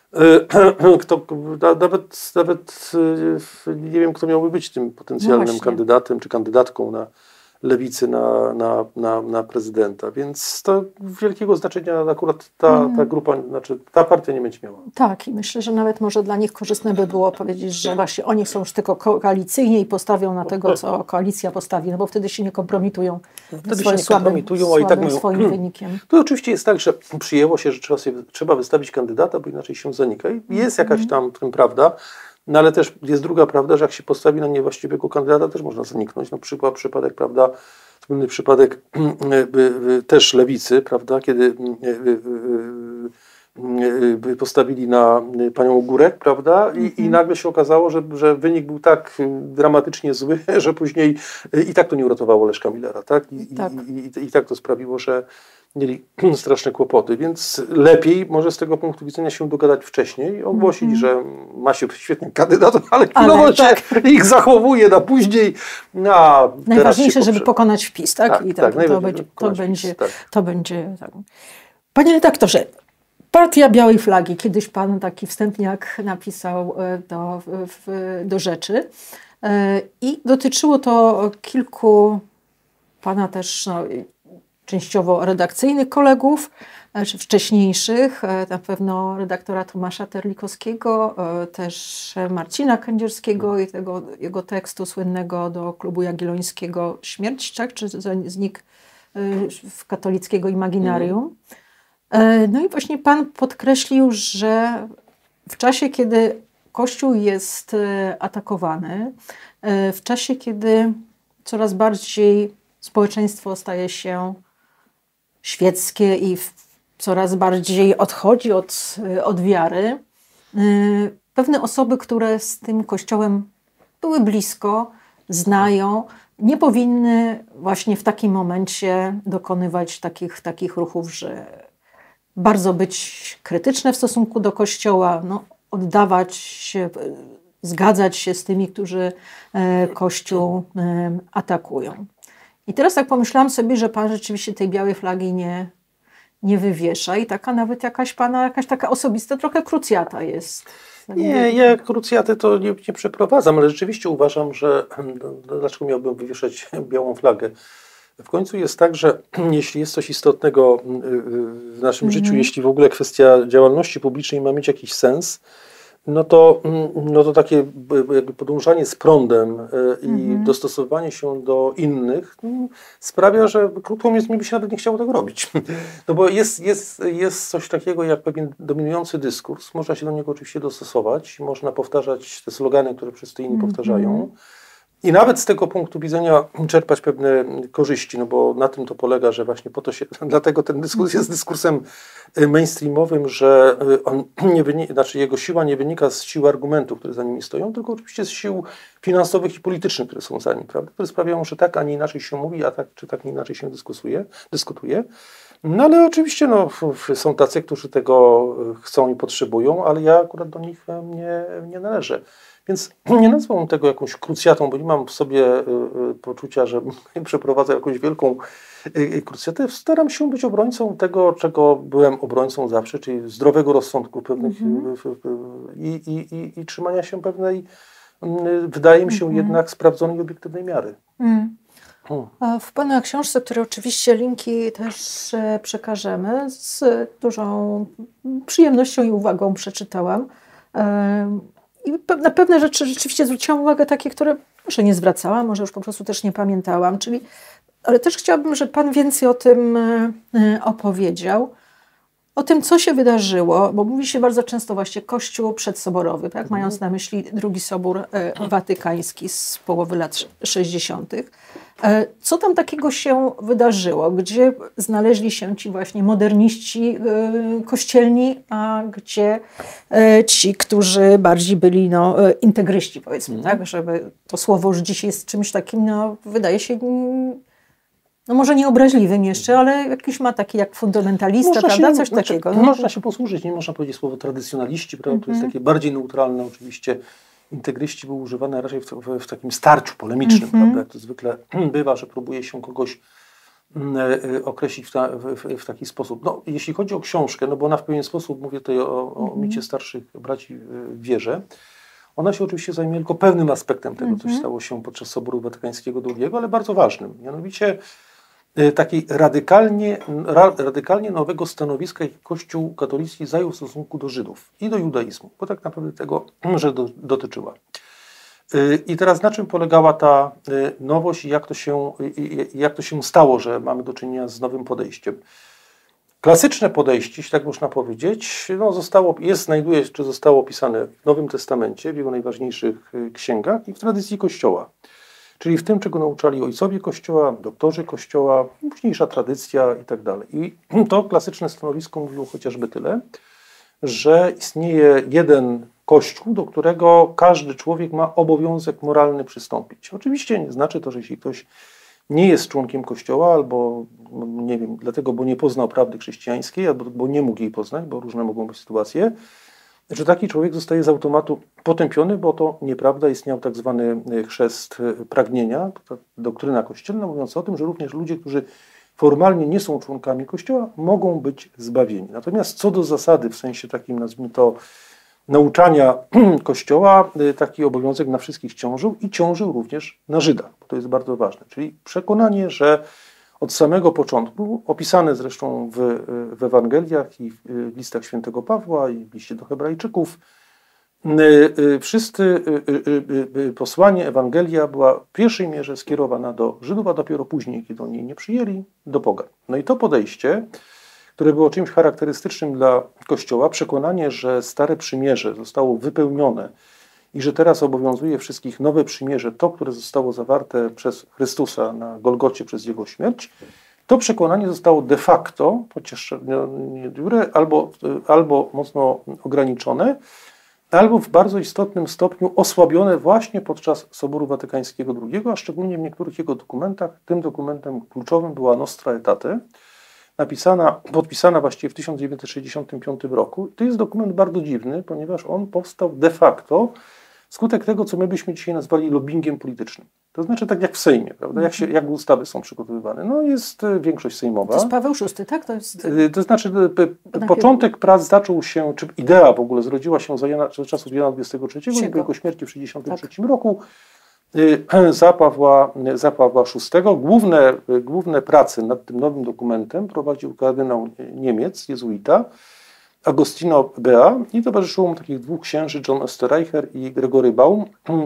kto, nawet, nawet nie wiem, kto miałby być tym potencjalnym no kandydatem czy kandydatką na Lewicy na, na, na, na prezydenta, więc to wielkiego znaczenia akurat ta, mm. ta grupa, znaczy ta partia nie będzie miała. Tak, i myślę, że nawet może dla nich korzystne by było powiedzieć, że właśnie oni są już tylko koalicyjni i postawią na tego, co koalicja postawi, no bo wtedy się nie kompromitują wtedy swoim, się nie słabym, kompromitują, słabym, a i tak mają, swoim wynikiem. To oczywiście jest tak, że przyjęło się, że trzeba, sobie, trzeba wystawić kandydata, bo inaczej się zanika i jest jakaś tam w tym prawda. No ale też jest druga prawda, że jak się postawi na niewłaściwego kandydata, też można zaniknąć. No przykład, przypadek, prawda, słynny przypadek też Lewicy, prawda, kiedy postawili na panią Ogórek, prawda, i, i nagle się okazało, że, że wynik był tak dramatycznie zły, że później i tak to nie uratowało Leszka Millera, tak? I, tak. I, i, i tak to sprawiło, że mieli straszne kłopoty, więc lepiej może z tego punktu widzenia się dogadać wcześniej, ogłosić, mm-hmm. że ma się świetnych kandydatów, ale chwilowo ale, tak. się ich zachowuje na później. A najważniejsze, żeby pokonać wpis, tak? tak I tak, tak to, będzie, to, będzie, wpis, tak. to będzie... Tak. Panie redaktorze, Partia Białej Flagi, kiedyś pan taki wstępniak napisał do, w, do rzeczy i dotyczyło to kilku pana też no, częściowo redakcyjnych kolegów, czy wcześniejszych, na pewno redaktora Tomasza Terlikowskiego, też Marcina Kędzierskiego i tego jego tekstu słynnego do Klubu Jagiellońskiego Śmierć, tak? Czy znik w katolickiego imaginarium. No i właśnie pan podkreślił, że w czasie, kiedy Kościół jest atakowany, w czasie, kiedy coraz bardziej społeczeństwo staje się świeckie i coraz bardziej odchodzi od, od wiary, pewne osoby, które z tym Kościołem były blisko, znają, nie powinny właśnie w takim momencie dokonywać takich, takich ruchów, że bardzo być krytyczne w stosunku do Kościoła, no, oddawać się, zgadzać się z tymi, którzy Kościół atakują. I teraz tak pomyślałam sobie, że pan rzeczywiście tej białej flagi nie, nie wywiesza i taka nawet jakaś pana, jakaś taka osobista trochę krucjata jest. Nie, ja krucjaty to nie, nie przeprowadzam, ale rzeczywiście uważam, że dlaczego miałbym wywieszać białą flagę? W końcu jest tak, że jeśli jest coś istotnego w naszym mm-hmm. życiu, jeśli w ogóle kwestia działalności publicznej ma mieć jakiś sens, no to, no to takie jakby podążanie z prądem i mm-hmm. dostosowanie się do innych no, sprawia, że krótko mówiąc mi by się nawet nie chciało tego robić. No bo jest, jest, jest coś takiego jak pewien dominujący dyskurs, można się do niego oczywiście dostosować, można powtarzać te slogany, które wszyscy inni mm-hmm. powtarzają. I nawet z tego punktu widzenia czerpać pewne korzyści, no bo na tym to polega, że właśnie po to się, dlatego ten dyskurs jest dyskursem mainstreamowym, że on nie wynika, znaczy jego siła nie wynika z siły argumentów, które za nimi stoją, tylko oczywiście z sił finansowych i politycznych, które są za nim, prawda? Które sprawiają, że tak, a nie inaczej się mówi, a tak czy tak nie inaczej się dyskusuje, dyskutuje. No ale oczywiście no, są tacy, którzy tego chcą i potrzebują, ale ja akurat do nich nie, nie należę. Więc nie nazwałbym tego jakąś krucjatą, bo nie mam w sobie y, y, poczucia, że przeprowadzę jakąś wielką y, krucjatę. Staram się być obrońcą tego, czego byłem obrońcą zawsze, czyli zdrowego rozsądku pewnych mm-hmm. y, y, y, y, y, trzymania się pewnej, y, wydaje mi się mm-hmm. jednak sprawdzonej i obiektywnej miary. Mm. Hmm. W pana książce, której oczywiście linki też przekażemy, z dużą przyjemnością i uwagą przeczytałam. I na pewne rzeczy rzeczywiście zwróciłam uwagę takie, które może nie zwracałam, może już po prostu też nie pamiętałam. Czyli, ale też chciałabym, żeby pan więcej o tym opowiedział. O tym, co się wydarzyło, bo mówi się bardzo często właśnie Kościół przedsoborowy, tak? Mając na myśli drugi Sobór Watykański z połowy lat sześćdziesiątych. Co tam takiego się wydarzyło? Gdzie znaleźli się ci właśnie moderniści kościelni, a gdzie ci, którzy bardziej byli no, integryści, powiedzmy, mm. tak? Żeby to słowo już dziś jest czymś takim, no, wydaje się... No może nie obraźliwym jeszcze, ale jakiś ma taki jak fundamentalista, można prawda? Się, Coś znaczy, takiego. No? Można się posłużyć, nie można powiedzieć słowo tradycjonaliści, prawda? Mm-hmm. To jest takie bardziej neutralne oczywiście. Integryści były używane raczej w, w, w takim starciu polemicznym, mm-hmm. prawda? Jak to zwykle bywa, że próbuje się kogoś y, określić w, ta, w, w taki sposób. No, jeśli chodzi o książkę, no bo ona w pewien sposób, mówię tutaj o, o mm-hmm. micie starszych braci w wierze, ona się oczywiście zajmuje tylko pewnym aspektem tego, co mm-hmm. stało się podczas Soboru Watykańskiego drugiego, ale bardzo ważnym. Mianowicie takiej radykalnie, ra, radykalnie nowego stanowiska, jakie Kościół katolicki zajął w stosunku do Żydów i do judaizmu, bo tak naprawdę tego że do, dotyczyła. I teraz na czym polegała ta nowość i jak to się, jak to się stało, że mamy do czynienia z nowym podejściem? Klasyczne podejście, jeśli tak można powiedzieć, no zostało, jest, znajduje, czy zostało opisane w Nowym Testamencie, w jego najważniejszych księgach i w tradycji Kościoła. Czyli w tym, czego nauczali ojcowie Kościoła, doktorzy Kościoła, późniejsza tradycja i tak dalej. I to klasyczne stanowisko mówiło chociażby tyle, że istnieje jeden Kościół, do którego każdy człowiek ma obowiązek moralny przystąpić. Oczywiście nie znaczy to, że jeśli ktoś nie jest członkiem Kościoła, albo nie wiem, dlatego, bo nie poznał prawdy chrześcijańskiej, albo bo nie mógł jej poznać, bo różne mogą być sytuacje, że taki człowiek zostaje z automatu potępiony, bo to nieprawda, istniał tak zwany chrzest pragnienia, to doktryna kościelna mówiąca o tym, że również ludzie, którzy formalnie nie są członkami Kościoła, mogą być zbawieni. Natomiast co do zasady, w sensie takim, nazwijmy to, nauczania Kościoła, taki obowiązek na wszystkich ciążył i ciążył również na Żydach, bo to jest bardzo ważne. Czyli przekonanie, że od samego początku, opisane zresztą w, w Ewangeliach i w listach świętego Pawła i w liście do Hebrajczyków, wszyscy posłanie, Ewangelia była w pierwszej mierze skierowana do Żydów, a dopiero później, kiedy oni jej nie przyjęli, do pogan. No i to podejście, które było czymś charakterystycznym dla Kościoła, przekonanie, że Stare Przymierze zostało wypełnione i że teraz obowiązuje wszystkich nowe przymierze, to, które zostało zawarte przez Chrystusa na Golgocie przez Jego śmierć, to przekonanie zostało de facto, chociaż nie de jure, albo, albo mocno ograniczone, albo w bardzo istotnym stopniu osłabione właśnie podczas Soboru Watykańskiego drugiego, a szczególnie w niektórych jego dokumentach. Tym dokumentem kluczowym była Nostra Aetate, napisana, podpisana właściwie w tysiąc dziewięćset sześćdziesiątym piątym roku. To jest dokument bardzo dziwny, ponieważ on powstał de facto wskutek tego, co my byśmy dzisiaj nazwali lobbyingiem politycznym. To znaczy tak jak w Sejmie, prawda? Jak, się, jak ustawy są przygotowywane. No jest większość sejmowa. To jest Paweł szósty, tak? To, jest... to znaczy początek prac zaczął się, czy idea w ogóle zrodziła się za, Jana, za czasów Jana dwudziestego trzeciego i po jego śmierci w tysiąc dziewięćset sześćdziesiątym trzecim tak. roku za Pawła, za Pawła szóstego. Główne, główne prace nad tym nowym dokumentem prowadził kardynał Niemiec, jezuita, Agostino Bea i towarzyszyło mu takich dwóch księży, John Österreicher i Gregory Baum,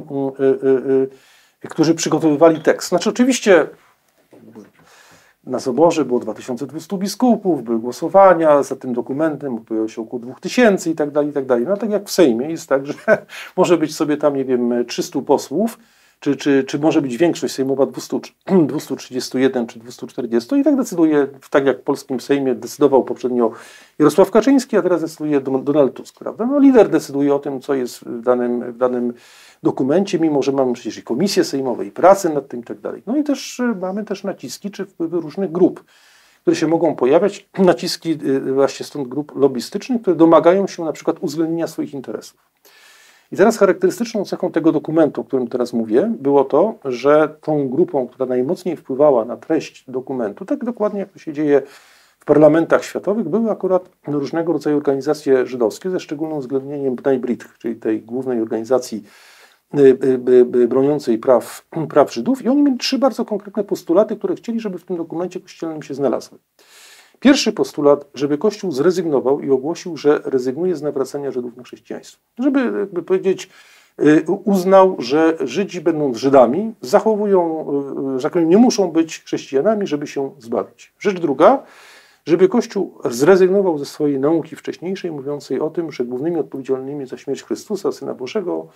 którzy przygotowywali tekst. Znaczy oczywiście na Soborze było dwa tysiące dwieście biskupów, były głosowania, za tym dokumentem opowiadało się około dwóch tysięcy i tak dalej, i tak dalej. No tak jak w Sejmie jest tak, że może być sobie tam, nie wiem, trzystu posłów, Czy, czy, czy może być większość sejmowa dwieście trzydzieści jeden czy dwieście czterdzieści i tak decyduje, tak jak w polskim Sejmie decydował poprzednio Jarosław Kaczyński, a teraz decyduje Donald Tusk, prawda? No, lider decyduje o tym, co jest w danym, w danym dokumencie, mimo że mamy przecież i komisje sejmowe i pracę nad tym i tak dalej. No i też mamy też naciski czy wpływy różnych grup, które się mogą pojawiać, naciski właśnie stąd grup lobbystycznych, które domagają się na przykład uwzględnienia swoich interesów. I teraz charakterystyczną cechą tego dokumentu, o którym teraz mówię, było to, że tą grupą, która najmocniej wpływała na treść dokumentu, tak dokładnie jak to się dzieje w parlamentach światowych, były akurat różnego rodzaju organizacje żydowskie, ze szczególnym uwzględnieniem Bnei Brit, czyli tej głównej organizacji broniącej praw, praw Żydów. I oni mieli trzy bardzo konkretne postulaty, które chcieli, żeby w tym dokumencie kościelnym się znalazły. Pierwszy postulat, żeby Kościół zrezygnował i ogłosił, że rezygnuje z nawracania Żydów na chrześcijaństwo. Żeby, jakby powiedzieć, uznał, że Żydzi będąc Żydami zachowują, że tak powiem, nie muszą być chrześcijanami, żeby się zbawić. Rzecz druga, żeby Kościół zrezygnował ze swojej nauki wcześniejszej, mówiącej o tym, że głównymi odpowiedzialnymi za śmierć Chrystusa, Syna Bożego,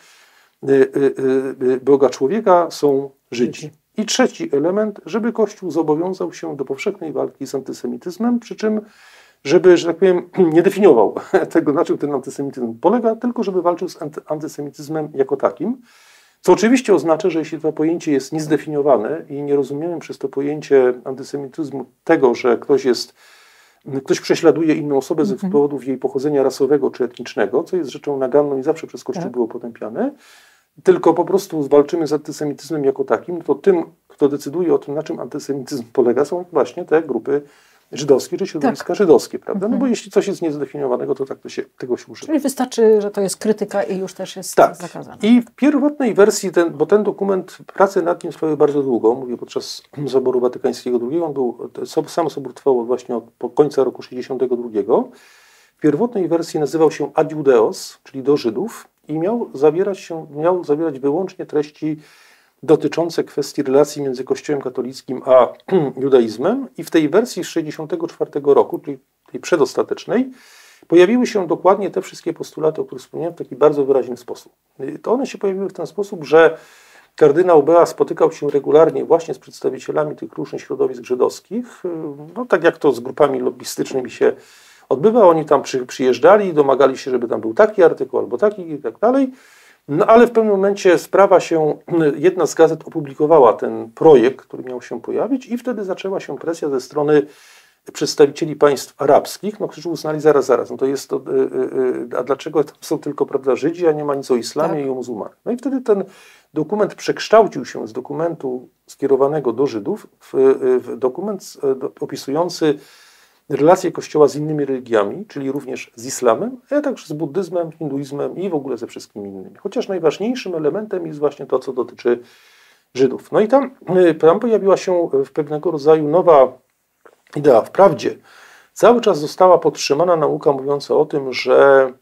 Boga człowieka są Żydzi. I trzeci element, żeby Kościół zobowiązał się do powszechnej walki z antysemityzmem, przy czym, żeby, że tak powiem, nie definiował tego, na czym ten antysemityzm polega, tylko żeby walczył z antysemityzmem jako takim, co oczywiście oznacza, że jeśli to pojęcie jest niezdefiniowane i nie rozumiemy przez to pojęcie antysemityzmu tego, że ktoś jest, ktoś prześladuje inną osobę z mhm. powodów jej pochodzenia rasowego czy etnicznego, co jest rzeczą naganną i zawsze przez Kościół tak. było potępiane, tylko po prostu walczymy z antysemityzmem jako takim, to tym, kto decyduje o tym, na czym antysemityzm polega, są właśnie te grupy żydowskie czy środowiska tak. żydowskie, prawda? No bo jeśli coś jest niezdefiniowanego, to tak to się, tego się używa. Czyli wystarczy, że to jest krytyka i już też jest tak. zakazane. I w pierwotnej wersji, ten, bo ten dokument, prace nad nim trwały bardzo długo, mówię podczas Soboru Watykańskiego drugiego, on był, sam Sobór trwał właśnie od po końca roku sześćdziesiątego drugiego. W pierwotnej wersji nazywał się Ad Judeos, czyli do Żydów, i miał zawierać, się, miał zawierać wyłącznie treści dotyczące kwestii relacji między Kościołem katolickim a judaizmem. I w tej wersji z sześćdziesiątego czwartego roku, czyli tej przedostatecznej, pojawiły się dokładnie te wszystkie postulaty, o których wspomniałem, w taki bardzo wyraźny sposób. To one się pojawiły w ten sposób, że kardynał Bea spotykał się regularnie właśnie z przedstawicielami tych różnych środowisk żydowskich, no tak jak to z grupami lobbystycznymi się odbywa, oni tam przy, przyjeżdżali, domagali się, żeby tam był taki artykuł albo taki i tak dalej. No ale w pewnym momencie sprawa się, jedna z gazet opublikowała ten projekt, który miał się pojawić i wtedy zaczęła się presja ze strony przedstawicieli państw arabskich, no, którzy uznali zaraz, zaraz, no to jest to, yy, a dlaczego tam są tylko, prawda, Żydzi, a nie ma nic o islamie tak. i o muzułmanach. No i wtedy ten dokument przekształcił się z dokumentu skierowanego do Żydów w, w dokument opisujący relacje Kościoła z innymi religiami, czyli również z islamem, a także z buddyzmem, hinduizmem i w ogóle ze wszystkimi innymi. Chociaż najważniejszym elementem jest właśnie to, co dotyczy Żydów. No i tam, tam pojawiła się pewnego rodzaju nowa idea. Wprawdzie cały czas została podtrzymana nauka mówiąca o tym, że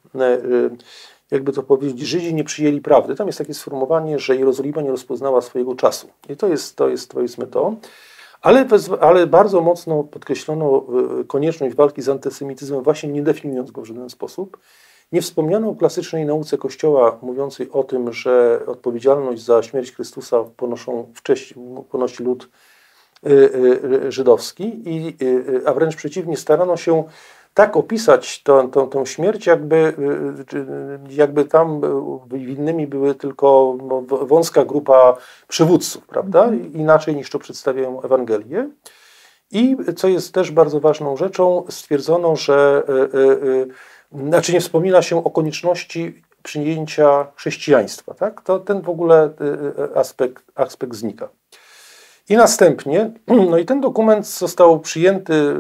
jakby to powiedzieć, Żydzi nie przyjęli prawdy. Tam jest takie sformułowanie, że Jerozolima nie rozpoznała swojego czasu. I to jest, to jest powiedzmy to. Ale, ale bardzo mocno podkreślono konieczność walki z antysemityzmem, właśnie nie definiując go w żaden sposób. Nie wspomniano o klasycznej nauce Kościoła mówiącej o tym, że odpowiedzialność za śmierć Chrystusa ponoszą wcześniej, ponosi lud żydowski, i, a wręcz przeciwnie, starano się tak opisać tą, tą, tą śmierć, jakby, jakby tam winnymi były tylko no, wąska grupa przywódców, prawda? Inaczej niż to przedstawiają Ewangelie. I co jest też bardzo ważną rzeczą, stwierdzono, że znaczy nie wspomina się o konieczności przyjęcia chrześcijaństwa. Tak? To ten w ogóle aspekt, aspekt znika. I następnie, no i ten dokument został przyjęty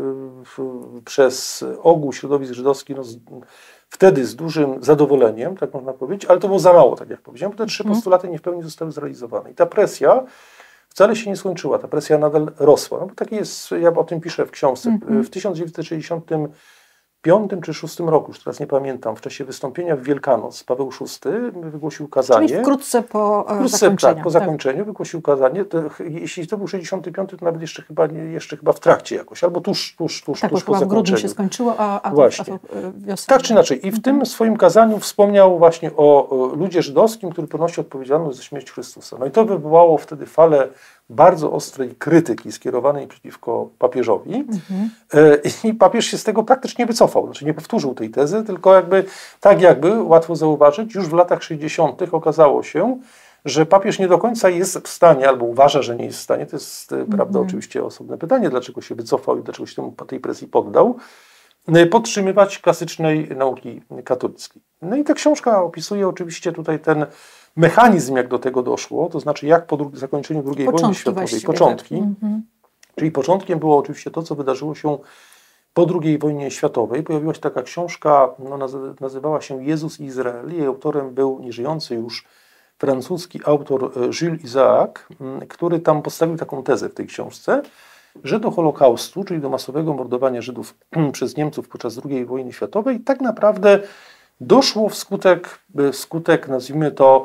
przez ogół środowisk żydowskich no, wtedy z dużym zadowoleniem, tak można powiedzieć, ale to było za mało, tak jak powiedziałem, bo te trzy postulaty nie w pełni zostały zrealizowane. I ta presja wcale się nie skończyła, ta presja nadal rosła. No bo taki jest, ja o tym piszę w książce. Mm-hmm. W tysiąc dziewięćset sześćdziesiątym piątym czy szóstym roku, już teraz nie pamiętam, w czasie wystąpienia w Wielkanoc Paweł szósty wygłosił kazanie. Czyli wkrótce po wkrótce, zakończeniu. Tak, po zakończeniu tak. wygłosił kazanie. To, jeśli to był sześćdziesiąty piąty, to nawet jeszcze chyba, jeszcze chyba w trakcie jakoś, albo tuż, tuż, tuż, tak, tuż po chyba zakończeniu. w grudniu się skończyło, a, a, właśnie. a to wiosna. Tak czy inaczej. I w tym swoim kazaniu wspomniał właśnie o, o ludzie żydowskim, który ponosi odpowiedzialność za śmierć Chrystusa. No i to wywołało wtedy falę bardzo ostrej krytyki skierowanej przeciwko papieżowi. Mhm. I papież się z tego praktycznie wycofał. Znaczy nie powtórzył tej tezy, tylko jakby tak jakby, łatwo zauważyć, już w latach sześćdziesiątych okazało się, że papież nie do końca jest w stanie, albo uważa, że nie jest w stanie, to jest mhm. prawda oczywiście osobne pytanie, dlaczego się wycofał i dlaczego się temu, tej presji poddał, podtrzymywać klasycznej nauki katolickiej. No i ta książka opisuje oczywiście tutaj ten mechanizm, jak do tego doszło, to znaczy jak po dru- zakończeniu drugiej początki wojny światowej, początki, tak. mm-hmm. czyli początkiem było oczywiście to, co wydarzyło się po drugiej wojnie światowej. Pojawiła się taka książka, no, nazywała się Jezus i Izrael. Jej autorem był nieżyjący już francuski autor Jules Isaac, który tam postawił taką tezę w tej książce, że do Holokaustu, czyli do masowego mordowania Żydów przez Niemców podczas drugiej wojny światowej, tak naprawdę doszło wskutek, wskutek, nazwijmy to,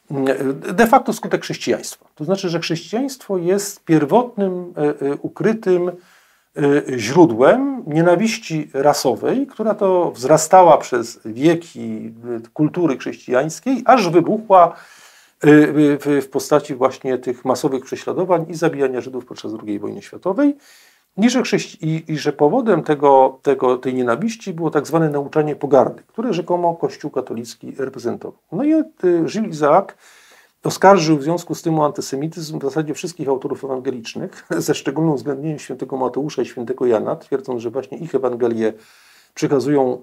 de facto wskutek chrześcijaństwa. To znaczy, że chrześcijaństwo jest pierwotnym, ukrytym źródłem nienawiści rasowej, która to wzrastała przez wieki kultury chrześcijańskiej, aż wybuchła w postaci właśnie tych masowych prześladowań i zabijania Żydów podczas drugiej wojny światowej. I że, chrześci- i, i że powodem tego, tego, tej nienawiści było tak zwane nauczanie pogardy, które rzekomo Kościół katolicki reprezentował. No i Jules Isaac oskarżył w związku z tym o antysemityzm w zasadzie wszystkich autorów ewangelicznych, ze szczególnym uwzględnieniem świętego Mateusza i świętego Jana, twierdząc, że właśnie ich Ewangelie przekazują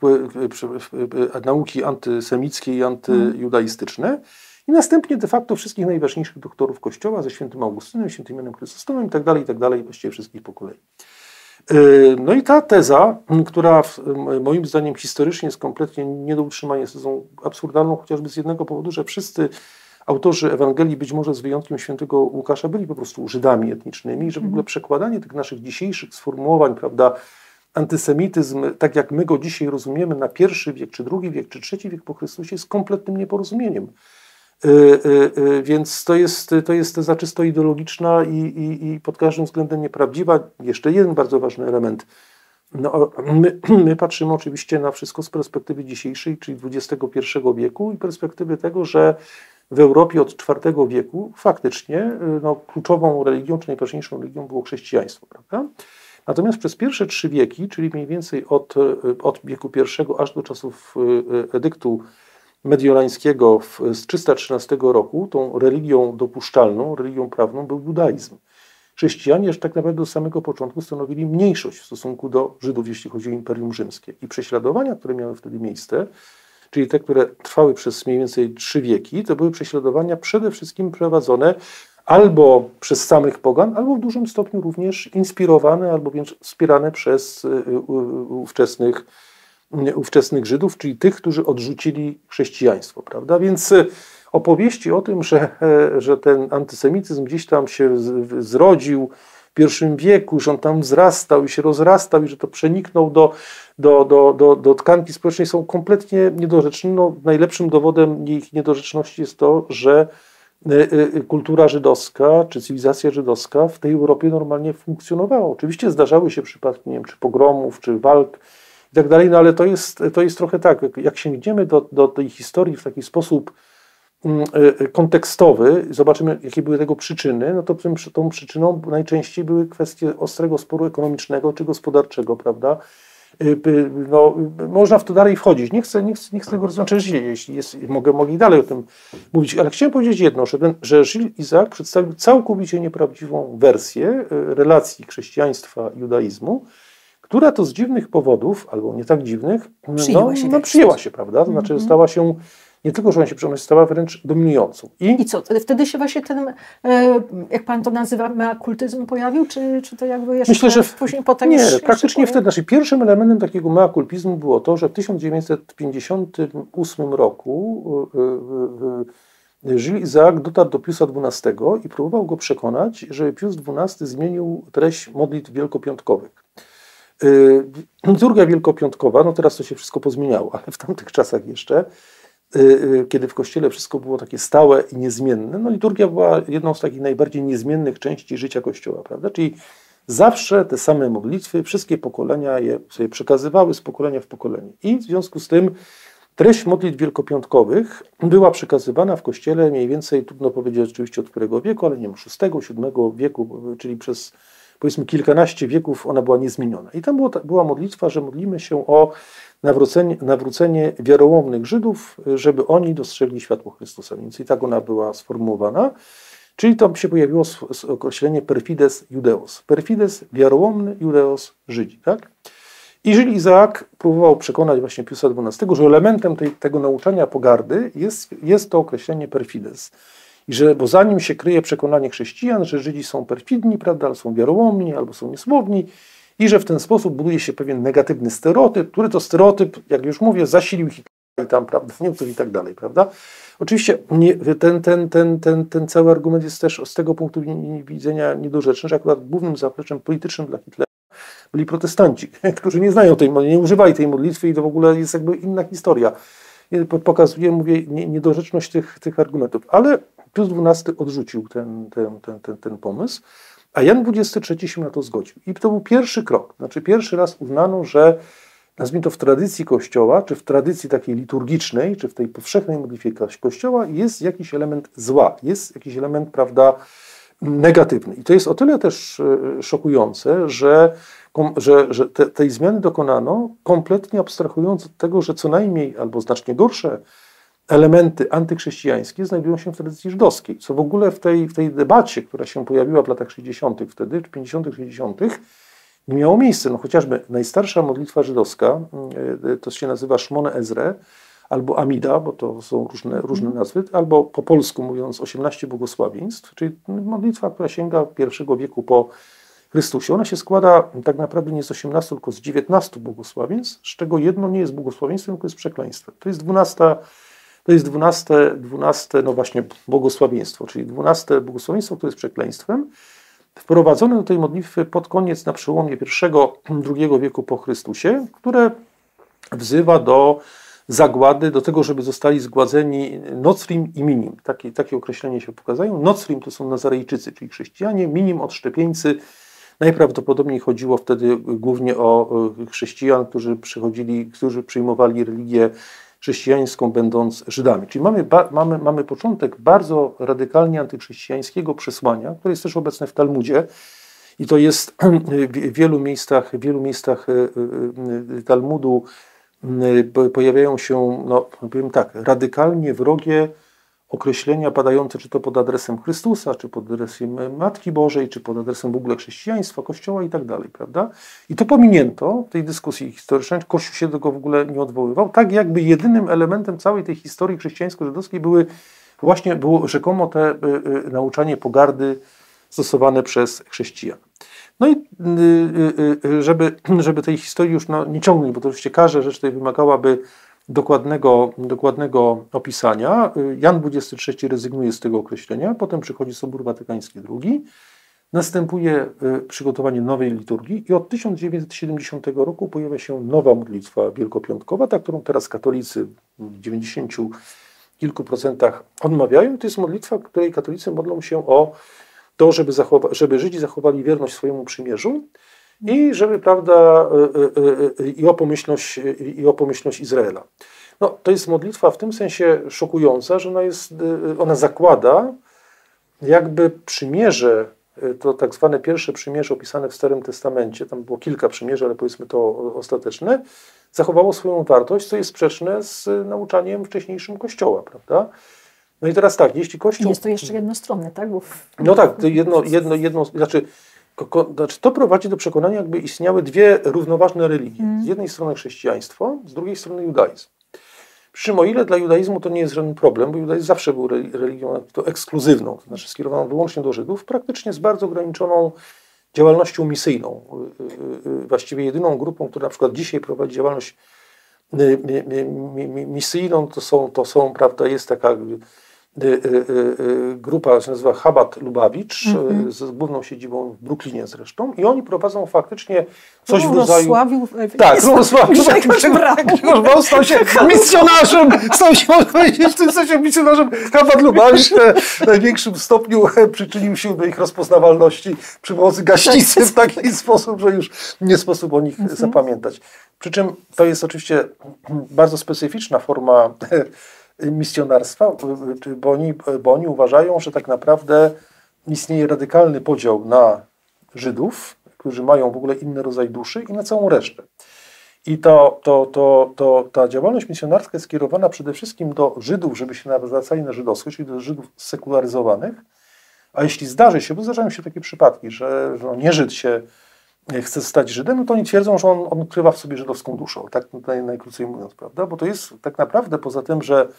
nauki antysemickie i antyjudaistyczne. I następnie de facto wszystkich najważniejszych doktorów Kościoła, ze świętym Augustynem, świętym Janem Chrysostomem i tak dalej, i tak dalej, właściwie wszystkich po kolei. No i ta teza, która moim zdaniem historycznie jest kompletnie nie do utrzymania, jest tezą absurdalną, chociażby z jednego powodu, że wszyscy autorzy Ewangelii, być może z wyjątkiem świętego Łukasza, byli po prostu Żydami etnicznymi, że w ogóle przekładanie tych naszych dzisiejszych sformułowań, prawda, antysemityzm, tak jak my go dzisiaj rozumiemy, na pierwszy wiek, czy drugi wiek, czy trzeci wiek po Chrystusie, jest kompletnym nieporozumieniem. Yy, yy, więc to jest, to jest teza czysto ideologiczna i, i, i pod każdym względem nieprawdziwa. Jeszcze jeden bardzo ważny element. No, my, my patrzymy oczywiście na wszystko z perspektywy dzisiejszej, czyli dwudziestego pierwszego wieku i perspektywy tego, że w Europie od czwartego wieku faktycznie no, kluczową religią, czy najważniejszą religią było chrześcijaństwo, prawda? Natomiast przez pierwsze trzy wieki, czyli mniej więcej od, od wieku pierwszego aż do czasów edyktu mediolańskiego z trzysta trzynastego roku, tą religią dopuszczalną, religią prawną był judaizm. Chrześcijanie tak naprawdę do samego początku stanowili mniejszość w stosunku do Żydów, jeśli chodzi o Imperium Rzymskie. I prześladowania, które miały wtedy miejsce, czyli te, które trwały przez mniej więcej trzy wieki, to były prześladowania przede wszystkim prowadzone albo przez samych pogan, albo w dużym stopniu również inspirowane, albo wręcz wspierane przez ówczesnych ówczesnych Żydów, czyli tych, którzy odrzucili chrześcijaństwo, prawda? Więc opowieści o tym, że, że ten antysemityzm gdzieś tam się zrodził w pierwszym wieku, że on tam wzrastał i się rozrastał i że to przeniknął do, do, do, do, do tkanki społecznej, są kompletnie niedorzeczne. No, najlepszym dowodem ich niedorzeczności jest to, że kultura żydowska czy cywilizacja żydowska w tej Europie normalnie funkcjonowała. Oczywiście zdarzały się przypadki, nie wiem, czy pogromów, czy walk i tak dalej, no ale to jest, to jest trochę tak, jak sięgniemy do, do tej historii w taki sposób kontekstowy, zobaczymy, jakie były tego przyczyny, no to tym, tą przyczyną najczęściej były kwestie ostrego sporu ekonomicznego czy gospodarczego, prawda? No, można w to dalej wchodzić. Nie chcę, nie chcę, nie chcę tego rozwiązać, jeśli jest, mogę, mogę i dalej o tym mówić, ale chciałem powiedzieć jedno, że, ten, że Gilles Isaac przedstawił całkowicie nieprawdziwą wersję relacji chrześcijaństwa i judaizmu, która to z dziwnych powodów, albo nie tak dziwnych, przyjęła no, się, no, przyjęła się, prawda? To znaczy stała się, nie tylko, że ona się przyjęła, stała wręcz dominującą. I, I co, wtedy się właśnie ten, jak pan to nazywa, meakultyzm pojawił, czy, czy to jakby jeszcze myślę, że później potem nie, już praktycznie jeszcze wtedy. Znaczy, pierwszym elementem takiego meakulpizmu było to, że w tysiąc dziewięćset pięćdziesiątym ósmym roku Gilles Isaac dotarł do Piusa dwunastego i próbował go przekonać, że Pius dwunasty zmienił treść modlitw wielkopiątkowych. Liturgia wielkopiątkowa, no teraz to się wszystko pozmieniało, ale w tamtych czasach jeszcze, kiedy w Kościele wszystko było takie stałe i niezmienne, no liturgia była jedną z takich najbardziej niezmiennych części życia Kościoła, prawda? Czyli zawsze te same modlitwy, wszystkie pokolenia je sobie przekazywały z pokolenia w pokolenie. I w związku z tym treść modlitw wielkopiątkowych była przekazywana w Kościele mniej więcej, trudno powiedzieć oczywiście od którego wieku, ale nie wiem, szóstego, siódmego wieku, czyli przez powiedzmy kilkanaście wieków ona była niezmieniona. I tam było, była modlitwa, że modlimy się o nawrócenie, nawrócenie wiarołomnych Żydów, żeby oni dostrzegli światło Chrystusa. Więc i tak ona była sformułowana. Czyli tam się pojawiło określenie perfides judeos. Perfides, wiarołomny, judeos, Żydzi. Tak? I Gilles Isaac próbował przekonać właśnie Piusa dwunastego, że elementem tej, tego nauczania pogardy jest, jest to określenie perfides. I że, bo za nim się kryje przekonanie chrześcijan, że Żydzi są perfidni, prawda, albo są wiarołomni, albo są niesłowni i że w ten sposób buduje się pewien negatywny stereotyp, który to stereotyp, jak już mówię, zasilił Hitlera i tam, prawda, Niemców i tak dalej, prawda. Oczywiście nie, ten, ten, ten, ten, ten cały argument jest też z tego punktu widzenia niedorzeczny, że akurat głównym zapleczem politycznym dla Hitlera byli protestanci, którzy nie znają tej modlitwy, nie używali tej modlitwy i to w ogóle jest jakby inna historia. Pokazuje, mówię, niedorzeczność tych, tych argumentów, ale Pius dwunasty odrzucił ten, ten, ten, ten, ten pomysł, a Jan dwudziesty trzeci się na to zgodził. I to był pierwszy krok, znaczy pierwszy raz uznano, że nazwijmy to w tradycji Kościoła, czy w tradycji takiej liturgicznej, czy w tej powszechnej modlitwie Kościoła jest jakiś element zła, jest jakiś element, prawda, negatywny. I to jest o tyle też szokujące, że, że, że te, tej zmiany dokonano kompletnie abstrahując od tego, że co najmniej albo znacznie gorsze elementy antychrześcijańskie znajdują się w tradycji żydowskiej, co w ogóle w tej, w tej debacie, która się pojawiła w latach sześćdziesiątych wtedy, czy pięćdziesiątych, sześćdziesiątych, nie miało miejsca. No chociażby najstarsza modlitwa żydowska, to się nazywa Shmone Ezre, albo Amida, bo to są różne, różne nazwy, albo po polsku mówiąc osiemnaście błogosławieństw, czyli modlitwa, która sięga pierwszego wieku po Chrystusie. Ona się składa tak naprawdę nie z osiemnastu, tylko z dziewiętnastu błogosławieństw, z czego jedno nie jest błogosławieństwem, tylko jest przekleństwem. To jest dwunasta To jest dwunaste, dwunaste, no właśnie, błogosławieństwo, czyli dwunaste błogosławieństwo, które jest przekleństwem, wprowadzone do tej modlitwy pod koniec, na przełomie pierwszego, drugiego wieku po Chrystusie, które wzywa do zagłady, do tego, żeby zostali zgładzeni nocrim i minim. Takie, takie określenie się pokazają. Nocrim to są Nazarejczycy, czyli chrześcijanie, minim odszczepieńcy. Najprawdopodobniej chodziło wtedy głównie o chrześcijan, którzy przychodzili, którzy przyjmowali religię chrześcijańską, będąc Żydami. Czyli mamy, ba, mamy, mamy początek bardzo radykalnie antychrześcijańskiego przesłania, które jest też obecne w Talmudzie i to jest w wielu miejscach, w wielu miejscach Talmudu pojawiają się, no powiem tak, radykalnie wrogie określenia padające czy to pod adresem Chrystusa, czy pod adresem Matki Bożej, czy pod adresem w ogóle chrześcijaństwa, Kościoła i tak dalej, prawda? I to pominięto w tej dyskusji historycznej, Kościół się do tego w ogóle nie odwoływał, tak jakby jedynym elementem całej tej historii chrześcijańsko-żydowskiej były właśnie, było rzekomo te y, y, nauczanie pogardy stosowane przez chrześcijan. No i y, y, żeby, żeby tej historii już no, nie ciągnąć, bo to oczywiście każda rzecz tutaj wymagałaby Dokładnego, dokładnego opisania. Jan dwudziesty trzeci rezygnuje z tego określenia, potem przychodzi Sobór Watykański drugi, następuje przygotowanie nowej liturgii i od tysiąc dziewięćset siedemdziesiątego roku pojawia się nowa modlitwa wielkopiątkowa, ta, którą teraz katolicy w dziewięćdziesięciu kilku procentach odmawiają. To jest modlitwa, w której katolicy modlą się o to, żeby, zachowa- żeby Żydzi zachowali wierność swojemu przymierzu, i żeby, prawda, i o pomyślność, i o pomyślność Izraela. No, to jest modlitwa w tym sensie szokująca, że ona, jest, ona zakłada jakby przymierze to tak zwane pierwsze przymierze opisane w Starym Testamencie, tam było kilka przymierzy, ale powiedzmy to ostateczne, zachowało swoją wartość, co jest sprzeczne z nauczaniem wcześniejszym Kościoła, prawda? No i teraz tak, jeśli Kościół... Jest to jeszcze jednostronne, tak? Bo w... No tak, to jedno, jedno, jedno znaczy, ko, ko, znaczy to prowadzi do przekonania, jakby istniały dwie równoważne religie. Mm. Z jednej strony chrześcijaństwo, z drugiej strony judaizm. Przy czym o ile dla judaizmu to nie jest żaden problem, bo judaizm zawsze był religią to ekskluzywną, to znaczy skierowaną wyłącznie do Żydów, praktycznie z bardzo ograniczoną działalnością misyjną. Właściwie jedyną grupą, która na przykład dzisiaj prowadzi działalność misyjną, to są, to są prawda, jest taka grupa, się nazywa Chabad Lubawicz, mm-hmm. z główną siedzibą w Brooklynie zresztą, i oni prowadzą faktycznie coś no, w rodzaju... Rozsławił, tak, rozsławił. Grzegorz Stał się misjonarzem, stał się, można powiedzieć, w tym sensie misjonarzem Chabad Lubawicz w największym stopniu przyczynił się do ich rozpoznawalności przy pomocy gaśnicy w taki sposób, że już nie sposób o nich mm-hmm. zapamiętać. Przy czym to jest oczywiście bardzo specyficzna forma misjonarstwa, bo oni, bo oni uważają, że tak naprawdę istnieje radykalny podział na Żydów, którzy mają w ogóle inny rodzaj duszy, i na całą resztę. I to, to, to, to, ta działalność misjonarska jest skierowana przede wszystkim do Żydów, żeby się nawracali na żydowskość, czyli do Żydów sekularyzowanych. A jeśli zdarzy się, bo zdarzają się takie przypadki, że, że nie Żyd się chce stać Żydem, no to oni twierdzą, że on, on ukrywa w sobie żydowską duszę, tak naj, najkrócej mówiąc, prawda? Bo to jest tak naprawdę, poza tym, że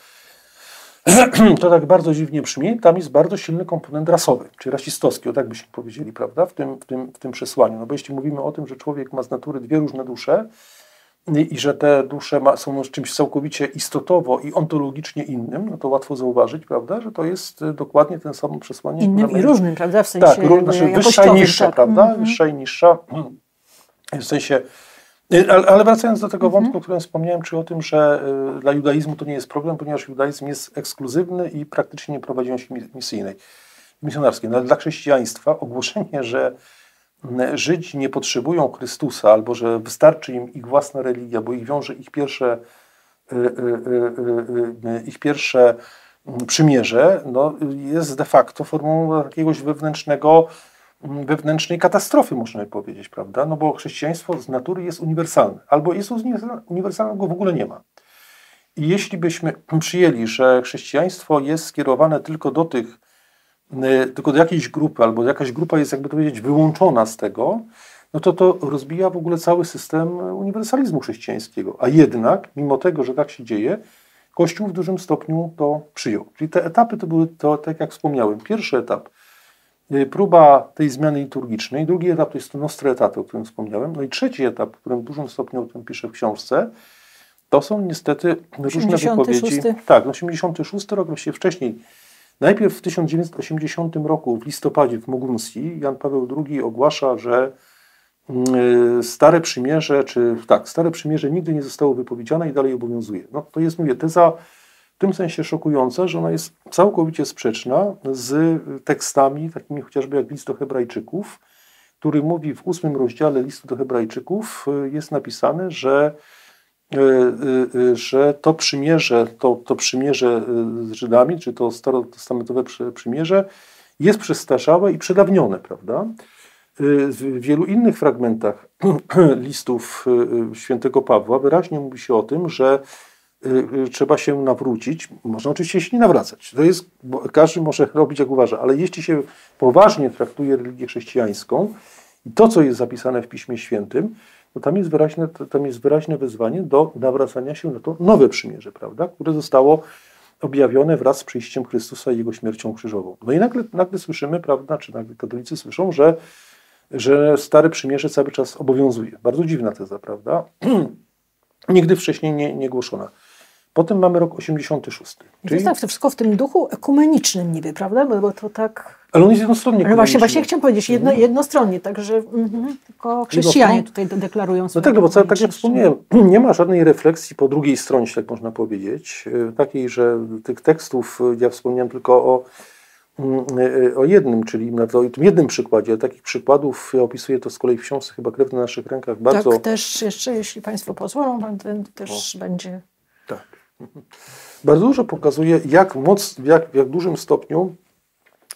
to tak bardzo dziwnie brzmi, tam jest bardzo silny komponent rasowy, czy rasistowski, o tak byśmy powiedzieli, prawda, w tym, w tym, w tym przesłaniu. No bo jeśli mówimy o tym, że człowiek ma z natury dwie różne dusze i, i że te dusze ma, są czymś całkowicie istotowo i ontologicznie innym, no to łatwo zauważyć, prawda, że to jest dokładnie ten sam przesłanie. Innym i różnym, prawda, w sensie tak, znaczy wyższa i niższa, tak. prawda, Mm-hmm. wyższa i niższa, w sensie... Ale, ale wracając do tego wątku, mm-hmm. o którym wspomniałem, czyli o tym, że y, dla judaizmu to nie jest problem, ponieważ judaizm jest ekskluzywny i praktycznie nie prowadzi on się misyjnej, misjonarskiej. No, ale dla chrześcijaństwa ogłoszenie, że Żydzi nie potrzebują Chrystusa, albo że wystarczy im ich własna religia, bo ich wiąże ich pierwsze, y, y, y, y, ich pierwsze przymierze, no, jest de facto formą jakiegoś wewnętrznego wewnętrznej katastrofy, można powiedzieć, prawda? No bo chrześcijaństwo z natury jest uniwersalne. Albo jest uniwersalne, go w ogóle nie ma. I jeśli byśmy przyjęli, że chrześcijaństwo jest skierowane tylko do tych, tylko do jakiejś grupy, albo jakaś grupa jest, jakby to powiedzieć, wyłączona z tego, no to to rozbija w ogóle cały system uniwersalizmu chrześcijańskiego. A jednak, mimo tego, że tak się dzieje, Kościół w dużym stopniu to przyjął. Czyli te etapy to były, to, tak jak wspomniałem, pierwszy etap, próba tej zmiany liturgicznej, drugi etap to jest to Nostra Aetate, o którym wspomniałem, no i trzeci etap, w którym w dużym stopniu o tym piszę w książce, to są niestety różne wypowiedzi. Tak, osiemdziesiąty szósty rok, właściwie wcześniej. Najpierw w tysiąc dziewięćset osiemdziesiątym roku w listopadzie w Mogunsji Jan Paweł drugi ogłasza, że Stare Przymierze, czy tak, Stare Przymierze nigdy nie zostało wypowiedziane i dalej obowiązuje. No to jest, mówię, teza w tym sensie szokująca, że ona jest całkowicie sprzeczna z tekstami, takimi chociażby jak list do Hebrajczyków, który mówi w ósmym rozdziale listu do Hebrajczyków, jest napisane, że, że to przymierze, to, to przymierze z Żydami, czy to starotestamentowe przymierze jest przestarzałe i przedawnione, prawda? W wielu innych fragmentach listów świętego Pawła wyraźnie mówi się o tym, że trzeba się nawrócić. Można oczywiście się nie nawracać. To jest, bo każdy może robić jak uważa, ale jeśli się poważnie traktuje religię chrześcijańską i to, co jest zapisane w Piśmie Świętym, to tam jest wyraźne, tam jest wyraźne wezwanie do nawracania się na to nowe przymierze, prawda, które zostało objawione wraz z przyjściem Chrystusa i Jego śmiercią krzyżową. No i nagle, nagle słyszymy, prawda, czy nagle katolicy słyszą, że, że Stare Przymierze cały czas obowiązuje. Bardzo dziwna teza, prawda? Nigdy wcześniej nie, nie głoszona. Potem mamy rok osiemdziesiąty szósty. I czyli... to jest tak, to wszystko w tym duchu ekumenicznym niby, prawda? Bo, bo to tak... Ale on jest jednostronnie Ale właśnie, właśnie chciałem powiedzieć, jedno, jednostronnie, także mm, tylko chrześcijanie tutaj deklarują swoje... No tak, no bo co, tak jak wspomniałem, nie ma żadnej refleksji po drugiej stronie, tak można powiedzieć, takiej, że tych tekstów, ja wspomniałem tylko o, o jednym, czyli na to, tym jednym przykładzie. Takich przykładów, ja opisuję to z kolei w książce chyba Krew na naszych rękach bardzo... Tak, też jeszcze, jeśli Państwo pozwolą, ten też o. będzie... Tak. Bardzo dużo pokazuje, jak moc, w jak, w jak dużym stopniu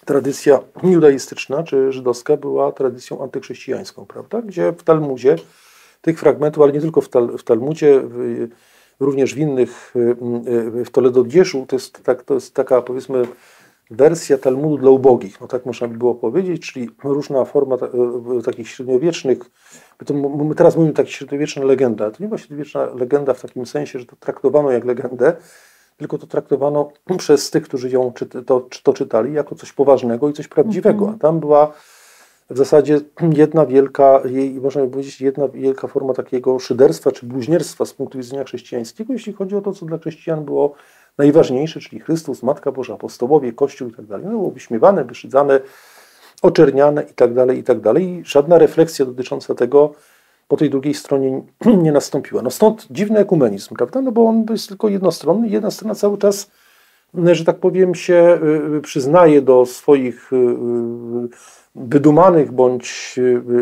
tradycja judaistyczna czy żydowska była tradycją antychrześcijańską, prawda? Gdzie w Talmudzie tych fragmentów, ale nie tylko w, Tal, w Talmudzie, w, również w innych, w Toledodieszu, to jest, tak, to jest taka, powiedzmy, wersja Talmudu dla ubogich, no tak można by było powiedzieć, czyli różna forma ta, takich średniowiecznych, my, to, my teraz mówimy taka średniowieczna legenda, to nie była średniowieczna legenda w takim sensie, że to traktowano jak legendę, tylko to traktowano przez tych, którzy ją czy to, czy to czytali, jako coś poważnego i coś prawdziwego, a tam była w zasadzie jedna wielka, jej, można by powiedzieć, jedna wielka forma takiego szyderstwa czy bluźnierstwa z punktu widzenia chrześcijańskiego, jeśli chodzi o to, co dla chrześcijan było najważniejsze, czyli Chrystus, Matka Boża, apostołowie, Kościół i tak dalej. No było wyśmiewane, wyszydzane, oczerniane i tak dalej, i tak dalej. I żadna refleksja dotycząca tego po tej drugiej stronie nie nastąpiła. No stąd dziwny ekumenizm, prawda? No bo on jest tylko jednostronny. Jedna strona cały czas, że tak powiem, się przyznaje do swoich wydumanych bądź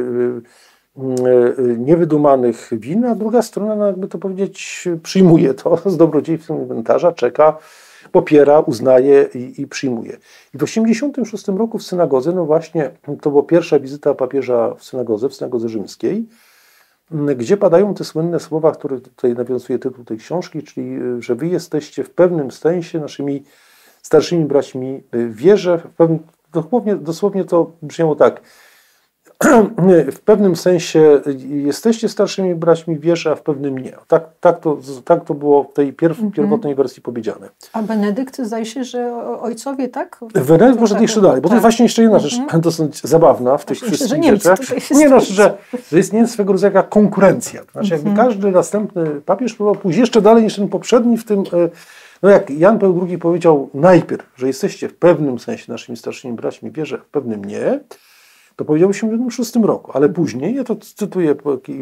niewydumanych win, a druga strona, no jakby to powiedzieć, przyjmuje to z dobrodziejstwem inwentarza, czeka, popiera, uznaje i, i przyjmuje. I w osiemdziesiątym szóstym roku w synagodze, no właśnie, to była pierwsza wizyta papieża w synagodze, w synagodze rzymskiej, gdzie padają te słynne słowa, które tutaj nawiązuje tytuł tej książki, czyli, że wy jesteście w pewnym sensie naszymi starszymi braćmi w wierze, w pewnym, dosłownie, dosłownie to brzmiało tak, w pewnym sensie jesteście starszymi braćmi w wierze, a w pewnym nie. Tak, tak, to, tak to było w tej pierw, mm-hmm. pierwotnej wersji powiedziane. A Benedykt, zdaje się, że ojcowie, tak? Benedykt może jeszcze dalej, bo tak. To jest właśnie jeszcze jedna rzecz mm-hmm. dosyć zabawna w tych właśnie wszystkich rzeczach. Nie, no, że, że istnieje swego rodzaju jaka konkurencja. To znaczy, jakby mm-hmm. każdy następny papież próbował pójść jeszcze dalej niż ten poprzedni w tym. No jak Jan Paweł drugi powiedział najpierw, że jesteście w pewnym sensie naszymi starszymi braćmi w wierze, w pewnym nie, to powiedział w osiemdziesiątym szóstym roku, ale później, ja to cytuję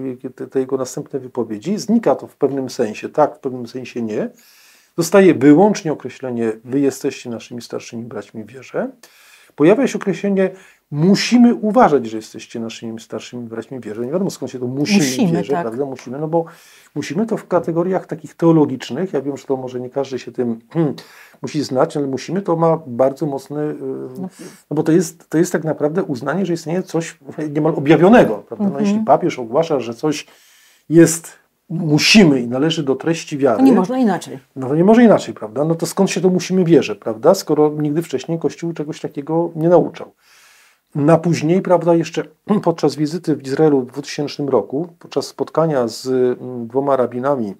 te jego następne wypowiedzi, znika to w pewnym sensie, tak, w pewnym sensie nie. Zostaje wyłącznie określenie, wy jesteście naszymi starszymi braćmi w wierze. Pojawia się określenie, musimy uważać, że jesteście naszymi starszymi braćmi w wierze. Nie wiadomo, skąd się to musimy, musimy w wierze, tak. Prawda? Musimy, no bo musimy to w kategoriach takich teologicznych, ja wiem, że to może nie każdy się tym hmm, musi znać, ale musimy, to ma bardzo mocny, no, no bo to jest, to jest tak naprawdę uznanie, że istnieje coś niemal objawionego, prawda? No, mm-hmm. Jeśli papież ogłasza, że coś jest, musimy i należy do treści wiary. To nie można inaczej. No to nie może inaczej, prawda? No to skąd się to musimy wierze, prawda? Skoro nigdy wcześniej Kościół czegoś takiego nie nauczał. Na później, prawda, jeszcze podczas wizyty w Izraelu w dwutysięcznym roku, podczas spotkania z dwoma rabinami,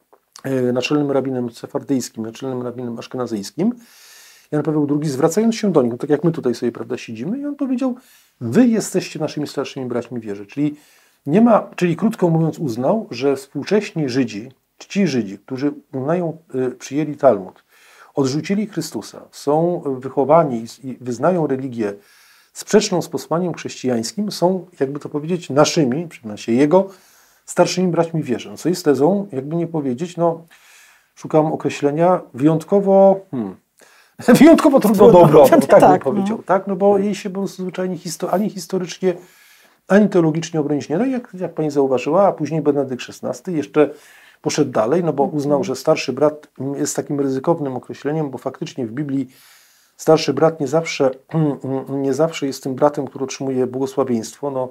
naczelnym rabinem sefardyjskim, naczelnym rabinem aszkenazyjskim, Jan Paweł drugi, zwracając się do nich, no tak jak my tutaj sobie, prawda, siedzimy, i on powiedział, wy jesteście naszymi starszymi braćmi wierzy. Czyli nie ma, czyli krótko mówiąc uznał, że współcześni Żydzi, ci Żydzi, którzy uznają, przyjęli Talmud, odrzucili Chrystusa, są wychowani i wyznają religię sprzeczną z posłaniem chrześcijańskim, są, jakby to powiedzieć, naszymi, przynajmniej jego, starszymi braćmi w wierze. Co jest tezą, jakby nie powiedzieć, no, szukam określenia, wyjątkowo, hmm, wyjątkowo trudno do obrony, tak, tak bym tak, powiedział, no. Tak, no bo jej się po prostu zwyczajnie histo- ani historycznie, ani teologicznie obronić nie da, jak, jak pani zauważyła, a później Benedykt szesnasty jeszcze poszedł dalej, no bo uznał, że starszy brat jest takim ryzykownym określeniem, bo faktycznie w Biblii starszy brat nie zawsze, nie zawsze jest tym bratem, który otrzymuje błogosławieństwo. No,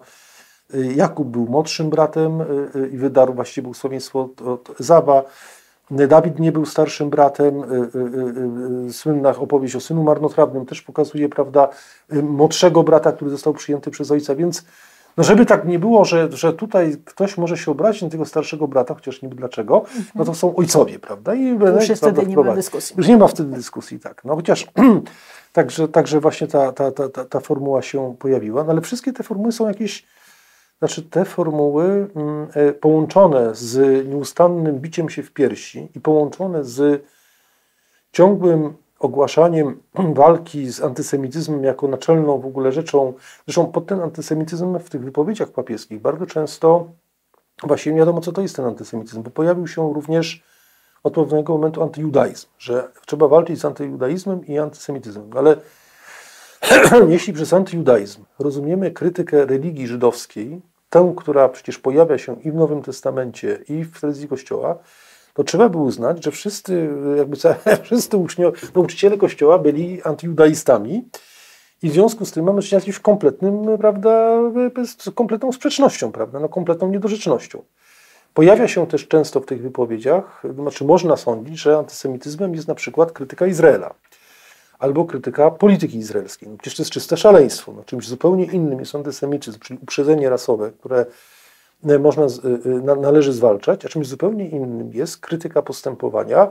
Jakub był młodszym bratem i wydarł właściwie błogosławieństwo od Ezawa. Dawid nie był starszym bratem. Słynna opowieść o synu marnotrawnym też pokazuje, prawda, młodszego brata, który został przyjęty przez ojca. Więc no żeby tak nie było, że, że tutaj ktoś może się obrazić na tego starszego brata, chociaż niby dlaczego, no to są ojcowie, prawda? I już jest wtedy nie ma dyskusji. Już nie ma wtedy dyskusji, tak. No chociaż także, także właśnie ta, ta, ta, ta, ta formuła się pojawiła, no ale wszystkie te formuły są jakieś, znaczy te formuły y, połączone z nieustannym biciem się w piersi i połączone z ciągłym ogłaszaniem walki z antysemityzmem jako naczelną w ogóle rzeczą. Zresztą pod ten antysemityzm w tych wypowiedziach papieskich bardzo często właśnie nie wiadomo, co to jest ten antysemityzm, bo pojawił się również od pewnego momentu antyjudaizm, że trzeba walczyć z antyjudaizmem i antysemityzmem. Ale jeśli przez antyjudaizm rozumiemy krytykę religii żydowskiej, tę, która przecież pojawia się i w Nowym Testamencie, i w tradycji Kościoła, to trzeba by uznać, że wszyscy, jakby wszyscy uczniowie, nauczyciele Kościoła byli antyjudaistami I w związku z tym mamy czynienia z jakimś kompletnym, prawda, z kompletną sprzecznością, prawda, no, kompletną niedorzecznością. Pojawia się też często w tych wypowiedziach, znaczy można sądzić, że antysemityzmem jest na przykład krytyka Izraela albo krytyka polityki izraelskiej. No, przecież to jest czyste szaleństwo. No, czymś zupełnie innym jest antysemityzm, czyli uprzedzenie rasowe, które można, należy zwalczać, a czymś zupełnie innym jest krytyka postępowania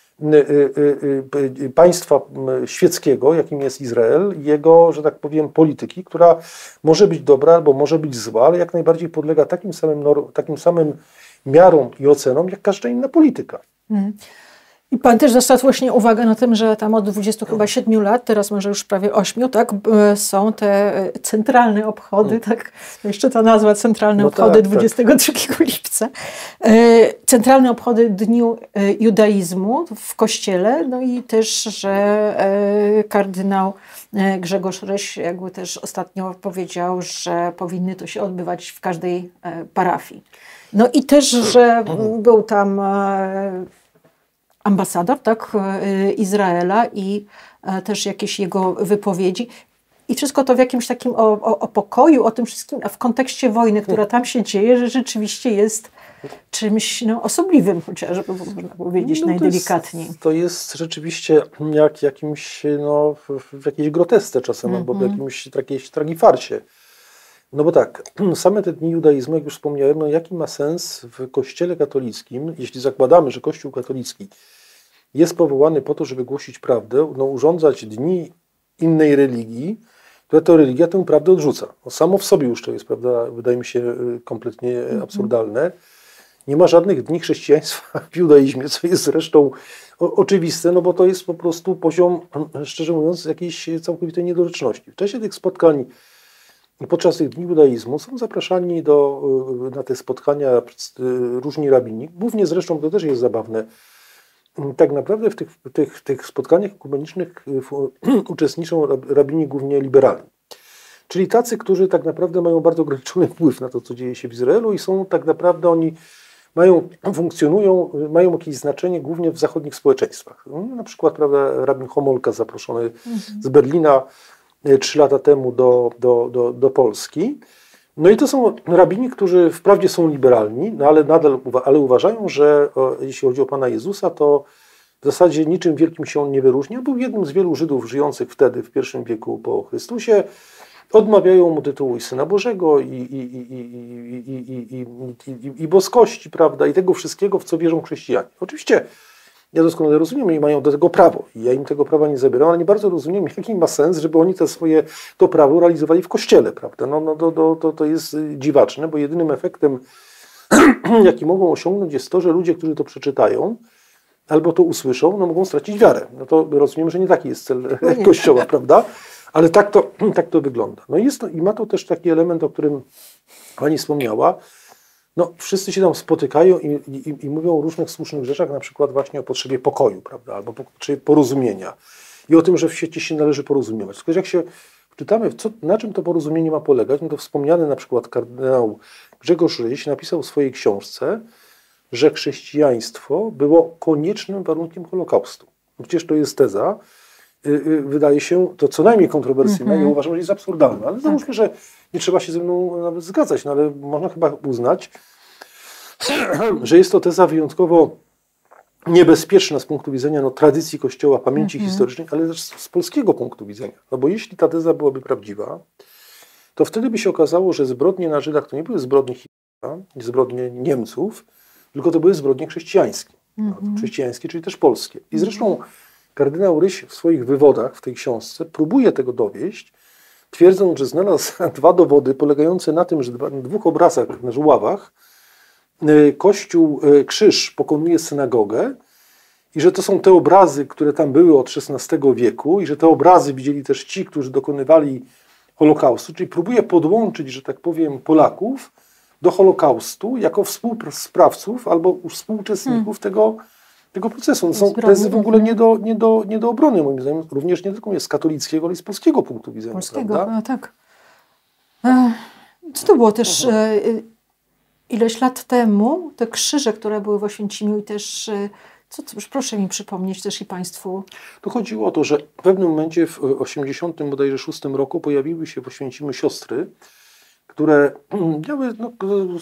państwa świeckiego, jakim jest Izrael, jego, że tak powiem, polityki, która może być dobra albo może być zła, ale jak najbardziej podlega takim samym, norm, takim samym miarom i ocenom, jak każda inna polityka. Hmm. I pan też zwraca właśnie uwagę na tym, że tam od dwudziestu chyba siedmiu lat, teraz może już prawie ośmiu, tak, są te centralne obchody, tak, jeszcze ta nazwa, centralne no obchody tak, dwudziestego drugiego tak. lipca. Centralne obchody Dniu Judaizmu w Kościele, no i też, że kardynał Grzegorz Ryś jakby też ostatnio powiedział, że powinny to się odbywać w każdej parafii. No i też, że był tam ambasador, tak, Izraela i też jakieś jego wypowiedzi. I wszystko to w jakimś takim o, o, o pokoju, o tym wszystkim, a w kontekście wojny, która tam się dzieje, że rzeczywiście jest czymś no, osobliwym, chociażby można powiedzieć no najdelikatniej. To jest, to jest rzeczywiście jak jakimś, no, w jakiejś grotesce czasem, mm-hmm. albo w jakimś jakiejś tragifarcie. No bo tak, same te dni judaizmu, jak już wspomniałem, no jaki ma sens w Kościele katolickim, jeśli zakładamy, że Kościół katolicki jest powołany po to, żeby głosić prawdę, no urządzać dni innej religii, która to religia tę prawdę odrzuca. No samo w sobie już to jest, prawda, wydaje mi się kompletnie mm-hmm. absurdalne. Nie ma żadnych dni chrześcijaństwa w judaizmie, co jest zresztą o, oczywiste, no bo to jest po prostu poziom, szczerze mówiąc, jakiejś całkowitej niedorzeczności. W czasie tych spotkań podczas tych dni judaizmu są zapraszani do, na te spotkania różni rabini, głównie zresztą, to też jest zabawne, tak naprawdę w tych, w tych, w tych spotkaniach ekumenicznych uczestniczą rabini głównie liberalni. Czyli tacy, którzy tak naprawdę mają bardzo ograniczony wpływ na to, co dzieje się w Izraelu i są tak naprawdę, oni mają, funkcjonują, mają jakieś znaczenie głównie w zachodnich społeczeństwach. Na przykład, prawda, rabin Homolka zaproszony mhm. z Berlina trzy lata temu do, do, do, do Polski. No i to są rabini, którzy wprawdzie są liberalni, no ale nadal ale uważają, że o, jeśli chodzi o Pana Jezusa, to w zasadzie niczym wielkim się on nie wyróżnia. Był jednym z wielu Żydów żyjących wtedy w pierwszym wieku po Chrystusie. Odmawiają mu tytułu i Syna Bożego i, i, i, i, i, i, i, i boskości, prawda, i tego wszystkiego, w co wierzą chrześcijanie. Oczywiście ja doskonale rozumiem, oni mają do tego prawo i ja im tego prawa nie zabieram, ale nie bardzo rozumiem, jaki ma sens, żeby oni te swoje, to prawo realizowali w Kościele, prawda. No, no to, to, to, to jest dziwaczne, bo jedynym efektem, jaki mogą osiągnąć, jest to, że ludzie, którzy to przeczytają, albo to usłyszą, no mogą stracić wiarę. No to rozumiem, że nie taki jest cel no Kościoła, prawda? Ale tak to, tak to wygląda. No i, jest to, i ma to też taki element, o którym Pani wspomniała. No, wszyscy się tam spotykają i, i, i mówią o różnych słusznych rzeczach, na przykład właśnie o potrzebie pokoju, prawda, albo potrzebie porozumienia i o tym, że w świecie się należy porozumiewać. Tylko jak się wczytamy, co, na czym to porozumienie ma polegać, no to wspomniany na przykład kardynał Grzegorz Ryś napisał w swojej książce, że chrześcijaństwo było koniecznym warunkiem Holokaustu. Przecież to jest teza, wydaje się to co najmniej kontrowersyjne, mm-hmm. ja uważam, że jest absurdalne, ale załóżmy, tak. że nie trzeba się ze mną nawet zgadzać, no ale można chyba uznać, że jest to teza wyjątkowo niebezpieczna z punktu widzenia no, tradycji Kościoła, pamięci mm-hmm. historycznej, ale też z polskiego punktu widzenia. No bo jeśli ta teza byłaby prawdziwa, to wtedy by się okazało, że zbrodnie na Żydach to nie były zbrodnie Hitlera, nie zbrodnie Niemców, tylko to były zbrodnie chrześcijańskie. Mm-hmm. No, chrześcijańskie, czyli też polskie. I zresztą kardynał Ryś w swoich wywodach w tej książce próbuje tego dowieść, twierdząc, że znalazł dwa dowody polegające na tym, że na dwóch obrazach na żuławach Kościół, krzyż pokonuje synagogę i że to są te obrazy, które tam były od szesnastego wieku i że te obrazy widzieli też ci, którzy dokonywali Holokaustu, czyli próbuje podłączyć, że tak powiem, Polaków do Holokaustu jako współsprawców albo współuczestników hmm. tego tego procesu. No są tezy w ogóle nie do, nie, do, nie do obrony, moim zdaniem, również nie tylko z katolickiego, ale i z polskiego punktu widzenia. Polskiego, no, tak. E, co to było też e, ileś lat temu, te krzyże, które były w Oświęcimiu i też e, Co, co, proszę mi przypomnieć też i Państwu. Tu chodziło o to, że w pewnym momencie w osiemdziesiątym bodajże szóstym roku pojawiły się w Oświęcimiu siostry, które miały no,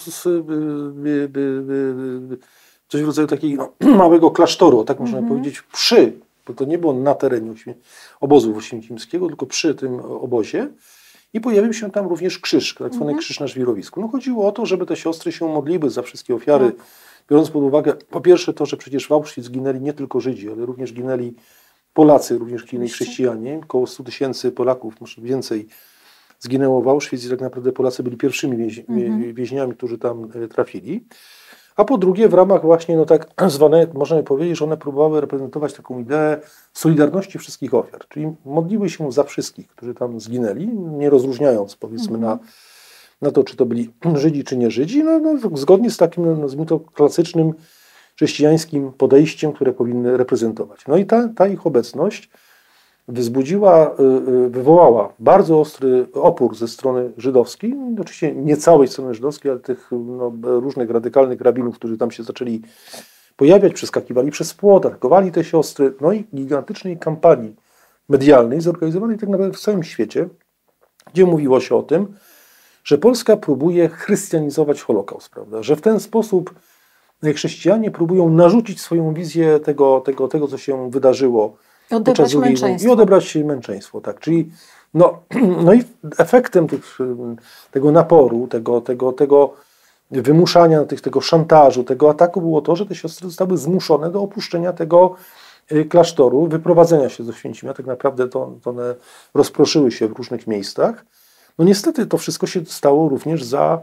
coś w rodzaju takiego no, małego klasztoru, tak można mm-hmm. powiedzieć, przy, bo to nie było na terenie obozu oświęcimskiego, tylko przy tym obozie. I pojawił się tam również krzyż, tak zwany mm-hmm. krzyż na żwirowisku. No chodziło o to, żeby te siostry się modliły za wszystkie ofiary, tak. biorąc pod uwagę po pierwsze to, że przecież w Auschwitz ginęli nie tylko Żydzi, ale również ginęli Polacy, również ginęli chrześcijanie. Około stu tysięcy Polaków, może więcej, zginęło w Auschwitz i tak naprawdę Polacy byli pierwszymi więź, mm-hmm. więźniami, którzy tam trafili. A po drugie w ramach właśnie no tak zwane, można powiedzieć, że one próbowały reprezentować taką ideę solidarności wszystkich ofiar, czyli modliły się za wszystkich, którzy tam zginęli, nie rozróżniając powiedzmy mm-hmm. na, na to, czy to byli Żydzi, czy nie Żydzi, no, no, zgodnie z takim, no, nazwijmy to, klasycznym chrześcijańskim podejściem, które powinny reprezentować. No i ta, ta ich obecność wzbudziła, wywołała bardzo ostry opór ze strony żydowskiej, oczywiście nie całej strony żydowskiej, ale tych no, różnych radykalnych rabinów, którzy tam się zaczęli pojawiać, przeskakiwali przez płot, atakowali te siostry, no i gigantycznej kampanii medialnej, zorganizowanej tak naprawdę w całym świecie, gdzie mówiło się o tym, że Polska próbuje chrystianizować Holokaust, prawda? Że w ten sposób chrześcijanie próbują narzucić swoją wizję tego, tego, tego co się wydarzyło odebrać męczeństwo. I odebrać jej męczeństwo, tak. Czyli no, no i efektem tych, tego naporu, tego, tego, tego wymuszania, tych, tego szantażu, tego ataku było to, że te siostry zostały zmuszone do opuszczenia tego klasztoru, wyprowadzenia się ze Oświęcimia. Tak naprawdę to, to one rozproszyły się w różnych miejscach. No niestety to wszystko się stało również za,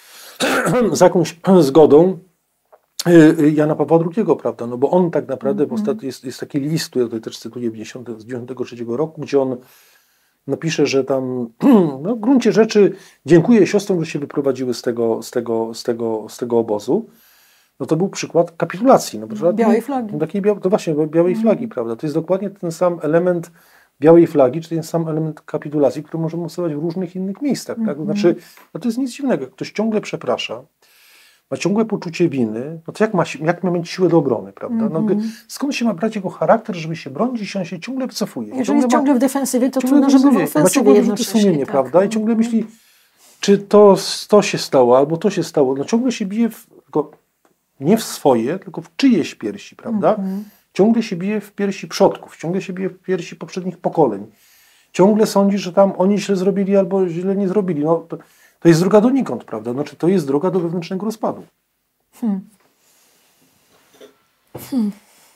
za jakąś zgodą Jana Pawła drugiego, prawda, no bo on tak naprawdę mm-hmm. w ostatnim jest, jest taki list, ja tutaj też cytuję z dziewięćdziesiątego trzeciego roku, gdzie on napisze, że tam no, w gruncie rzeczy dziękuję siostrom, że się wyprowadziły z tego, z tego, z tego, z tego obozu. No to był przykład kapitulacji. No, białej flagi. Takiej bia- to właśnie, białej mm. flagi, prawda. To jest dokładnie ten sam element białej flagi, czy ten sam element kapitulacji, który możemy obserwować w różnych innych miejscach. Mm. Tak? To znaczy, no to jest nic dziwnego. Jak ktoś ciągle przeprasza, ma ciągłe poczucie winy, no to jak ma, jak ma mieć siłę do obrony, prawda? No, mm-hmm. skąd się ma brać jego charakter, żeby się bronić, jeśli on się ciągle wycofuje? Jeżeli ciągle jest ciągle ma, w defensywie, to trudno, żeby w ofensywie ma ciągle wyrzuty sumienie, tak, prawda? I ciągle myśli, czy to, to się stało, albo to się stało. No ciągle się bije w, tylko nie w swoje, tylko w czyjeś piersi, prawda? Mm-hmm. Ciągle się bije w piersi przodków, ciągle się bije w piersi poprzednich pokoleń. Ciągle sądzi, że tam oni źle zrobili albo źle nie zrobili. No, to, to jest droga donikąd, prawda? Znaczy, to jest droga do wewnętrznego rozpadu. Hmm. Hmm.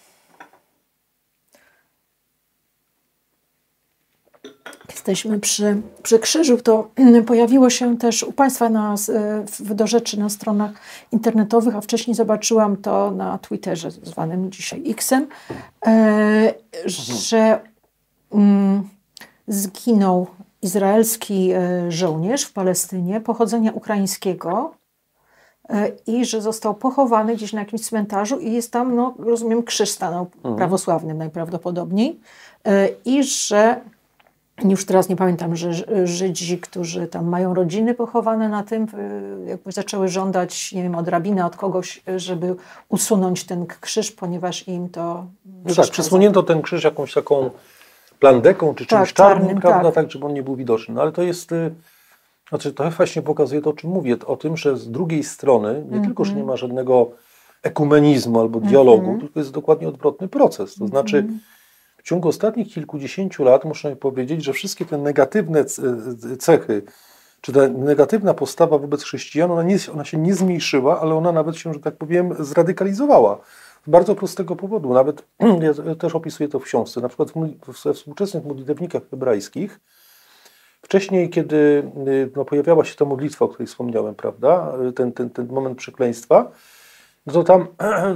Jesteśmy przy, przy krzyżu, to pojawiło się też u Państwa na, do rzeczy na stronach internetowych, a wcześniej zobaczyłam to na Twitterze, zwanym dzisiaj X-em, e, że mm, zginął izraelski żołnierz w Palestynie pochodzenia ukraińskiego i że został pochowany gdzieś na jakimś cmentarzu i jest tam, no rozumiem, krzyż stanął mhm. prawosławnym najprawdopodobniej i że już teraz nie pamiętam, że Żydzi, którzy tam mają rodziny pochowane na tym, jakby zaczęły żądać, nie wiem, od rabina, od kogoś, żeby usunąć ten krzyż, ponieważ im to no tak, przysłonięto ten krzyż jakąś taką plandeką czy czymś tak, czarnym, czarnym, prawda, tak. tak, żeby on nie był widoczny. No ale to jest, znaczy to właśnie pokazuje to, o czym mówię, o tym, że z drugiej strony nie mm-hmm. tylko, że nie ma żadnego ekumenizmu albo dialogu, mm-hmm. tylko jest dokładnie odwrotny proces. To mm-hmm. znaczy w ciągu ostatnich kilkudziesięciu lat muszę powiedzieć, że wszystkie te negatywne cechy, czy ta negatywna postawa wobec chrześcijan, ona, nie, ona się nie zmniejszyła, ale ona nawet się, że tak powiem, zradykalizowała. Z bardzo prostego powodu. Nawet ja też opisuję to w książce. Na przykład we współczesnych modlitewnikach hebrajskich wcześniej, kiedy no, pojawiała się ta modlitwa, o której wspomniałem, prawda, ten, ten, ten moment przekleństwa, no to tam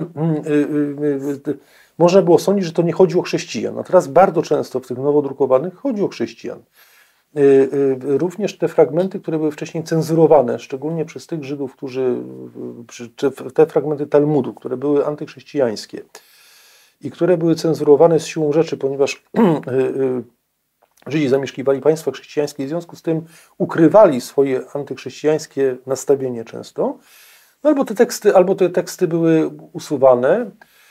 można było sądzić, że to nie chodzi o chrześcijan. A teraz bardzo często w tych nowodrukowanych chodzi o chrześcijan. Również te fragmenty, które były wcześniej cenzurowane, szczególnie przez tych Żydów, którzy, czy te fragmenty Talmudu, które były antychrześcijańskie i które były cenzurowane z siłą rzeczy, ponieważ Żydzi zamieszkiwali państwa chrześcijańskie i w związku z tym ukrywali swoje antychrześcijańskie nastawienie często, no albo te teksty, albo te teksty były usuwane,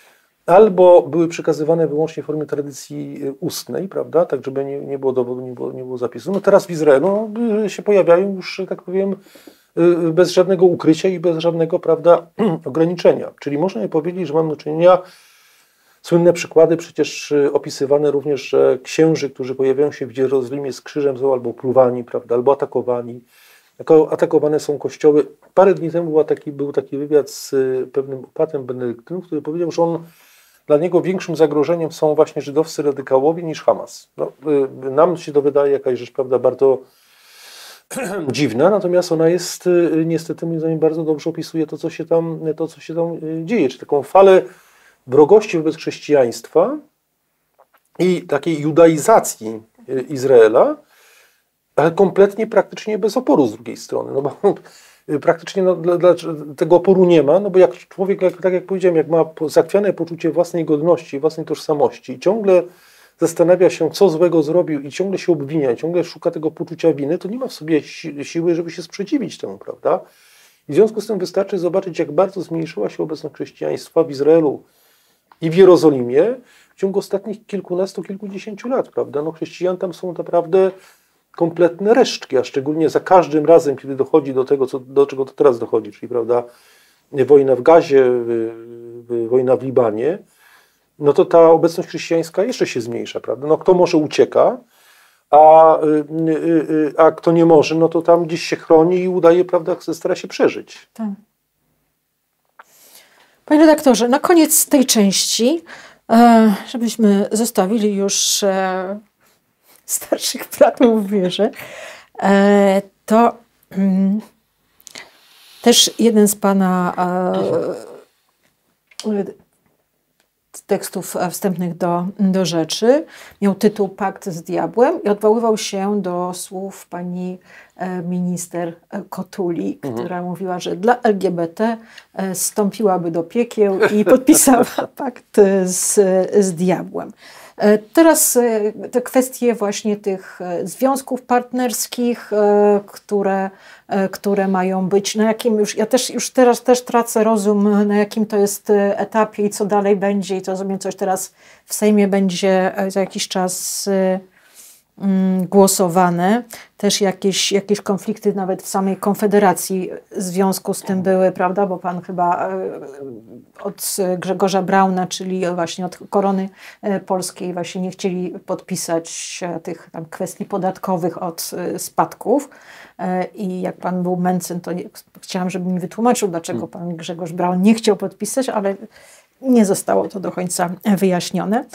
albo były przekazywane wyłącznie w formie tradycji ustnej, prawda, tak żeby nie, nie było dowodu, nie było, nie było zapisu. No teraz w Izraelu no, się pojawiają już, tak powiem, bez żadnego ukrycia i bez żadnego, prawda, ograniczenia. Czyli można powiedzieć, że mamy do czynienia, słynne przykłady przecież opisywane również, że księży, którzy pojawiają się w Jerozolimie z krzyżem, są albo pluwani, prawda, albo atakowani. Atakowane są kościoły. Parę dni temu był taki, był taki wywiad z pewnym opatem Benedyktynem, który powiedział, że on, dla niego większym zagrożeniem są właśnie żydowscy radykałowie niż Hamas. No, nam się to wydaje jakaś rzecz, prawda, bardzo dziwna, natomiast ona jest niestety, moim zdaniem, bardzo dobrze opisuje to, co się tam, to, co się tam dzieje, czy taką falę wrogości wobec chrześcijaństwa i takiej judaizacji Izraela, ale kompletnie praktycznie bez oporu z drugiej strony, no bo praktycznie no, dla, dla, tego oporu nie ma, no bo jak człowiek, jak, tak jak powiedziałem, jak ma zachwiane poczucie własnej godności, własnej tożsamości i ciągle zastanawia się, co złego zrobił i ciągle się obwinia, i ciągle szuka tego poczucia winy, to nie ma w sobie si siły, żeby się sprzeciwić temu, prawda? I w związku z tym wystarczy zobaczyć, jak bardzo zmniejszyła się obecność chrześcijaństwa w Izraelu i w Jerozolimie w ciągu ostatnich kilkunastu, kilkudziesięciu lat, prawda? No chrześcijan tam są naprawdę kompletne resztki, a szczególnie za każdym razem, kiedy dochodzi do tego, co, do czego to teraz dochodzi, czyli, prawda, wojna w Gazie, wojna w Libanie, no to ta obecność chrześcijańska jeszcze się zmniejsza, prawda? No kto może ucieka, a, a kto nie może, no to tam gdzieś się chroni i udaje, prawda, stara się przeżyć. Tak. Panie redaktorze, na koniec tej części, żebyśmy zostawili już starszych bratów w wierze, to też jeden z Pana tekstów wstępnych do, do rzeczy miał tytuł Pakt z diabłem i odwoływał się do słów pani minister Kotuli, która mhm. mówiła, że dla L G B T zstąpiłaby do piekieł i podpisała pakt z, z diabłem. Teraz te kwestie właśnie tych związków partnerskich, które, które mają być, na jakim już, ja też już teraz też tracę rozum, na jakim to jest etapie i co dalej będzie i to rozumiem, coś teraz w Sejmie będzie za jakiś czas głosowane. Też jakieś, jakieś konflikty nawet w samej Konfederacji w związku z tym były, prawda, bo pan chyba od Grzegorza Brauna, czyli właśnie od Korony Polskiej właśnie nie chcieli podpisać tych tam kwestii podatkowych od spadków i jak pan był Mencen, to nie, chciałam, żeby mi wytłumaczył, dlaczego pan Grzegorz Braun nie chciał podpisać, ale nie zostało to do końca wyjaśnione.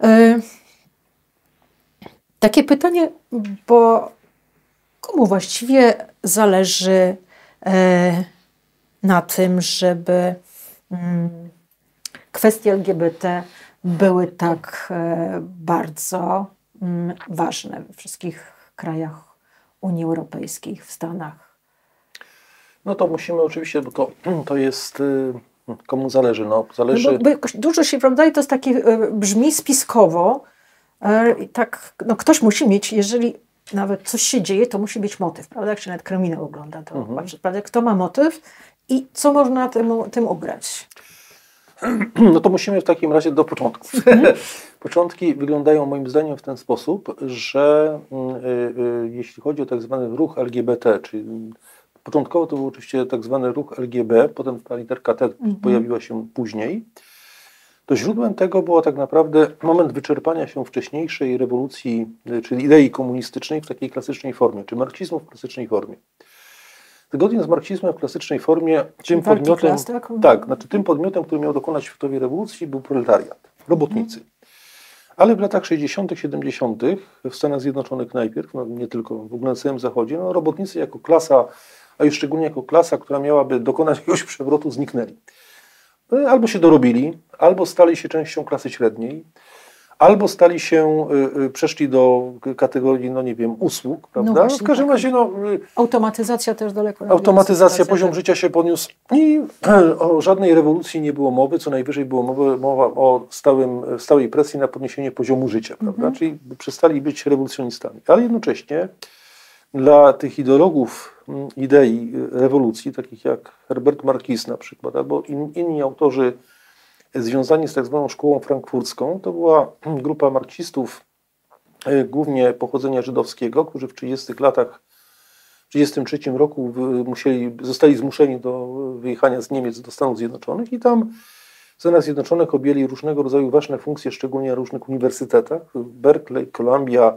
Takie pytanie, bo komu właściwie zależy e, na tym, żeby mm, kwestie L G B T były tak e, bardzo mm, ważne we wszystkich krajach Unii Europejskiej, w Stanach? No to musimy oczywiście, bo to, to jest... Y komu zależy? No, zależy... No bo, bo dużo się, prawda, i to jest takie, brzmi spiskowo, i tak, no ktoś musi mieć, jeżeli nawet coś się dzieje, to musi być motyw, prawda? Jak się nawet kryminał ogląda, to mhm. patrzy, prawda? Kto ma motyw i co można tym, tym ugrać? No to musimy w takim razie do początków. Mhm. Początki wyglądają moim zdaniem w ten sposób, że y, y, jeśli chodzi o tak zwany ruch L G B T, czyli początkowo to był oczywiście tak zwany ruch L G B, potem ta literka T mhm. pojawiła się później, to źródłem tego było tak naprawdę moment wyczerpania się wcześniejszej rewolucji, czyli idei komunistycznej w takiej klasycznej formie, czy marksizmu w klasycznej formie. Zgodnie z marksizmem w klasycznej formie, tym podmiotem, klas, tak? tak, znaczy tym podmiotem, który miał dokonać światowej rewolucji, był proletariat, robotnicy. Ale w latach sześćdziesiątych, siedemdziesiątych w Stanach Zjednoczonych najpierw, no nie tylko, w ogóle na całym Zachodzie, no robotnicy jako klasa, a już szczególnie jako klasa, która miałaby dokonać jakiegoś przewrotu, zniknęli. Albo się dorobili, albo stali się częścią klasy średniej, albo stali się, y, przeszli do kategorii, no nie wiem, usług, prawda? No właśnie, w każdym tak. razie, no... Automatyzacja też daleko. Automatyzacja, poziom tak. życia się podniósł i o żadnej rewolucji nie było mowy, co najwyżej było mowy, mowa o stałym, stałej presji na podniesienie poziomu życia, prawda? Mhm. Czyli przestali być rewolucjonistami. Ale jednocześnie dla tych ideologów idei rewolucji, takich jak Herbert Marcuse na przykład, albo in, inni autorzy związani z tak zwaną szkołą frankfurcką. To była grupa marksistów, głównie pochodzenia żydowskiego, którzy w trzydziestych latach, w tysiąc dziewięćset trzydziestym trzecim roku musieli, zostali zmuszeni do wyjechania z Niemiec do Stanów Zjednoczonych i tam w Stanach Zjednoczonych objęli różnego rodzaju ważne funkcje, szczególnie na różnych uniwersytetach, Berkeley, Columbia,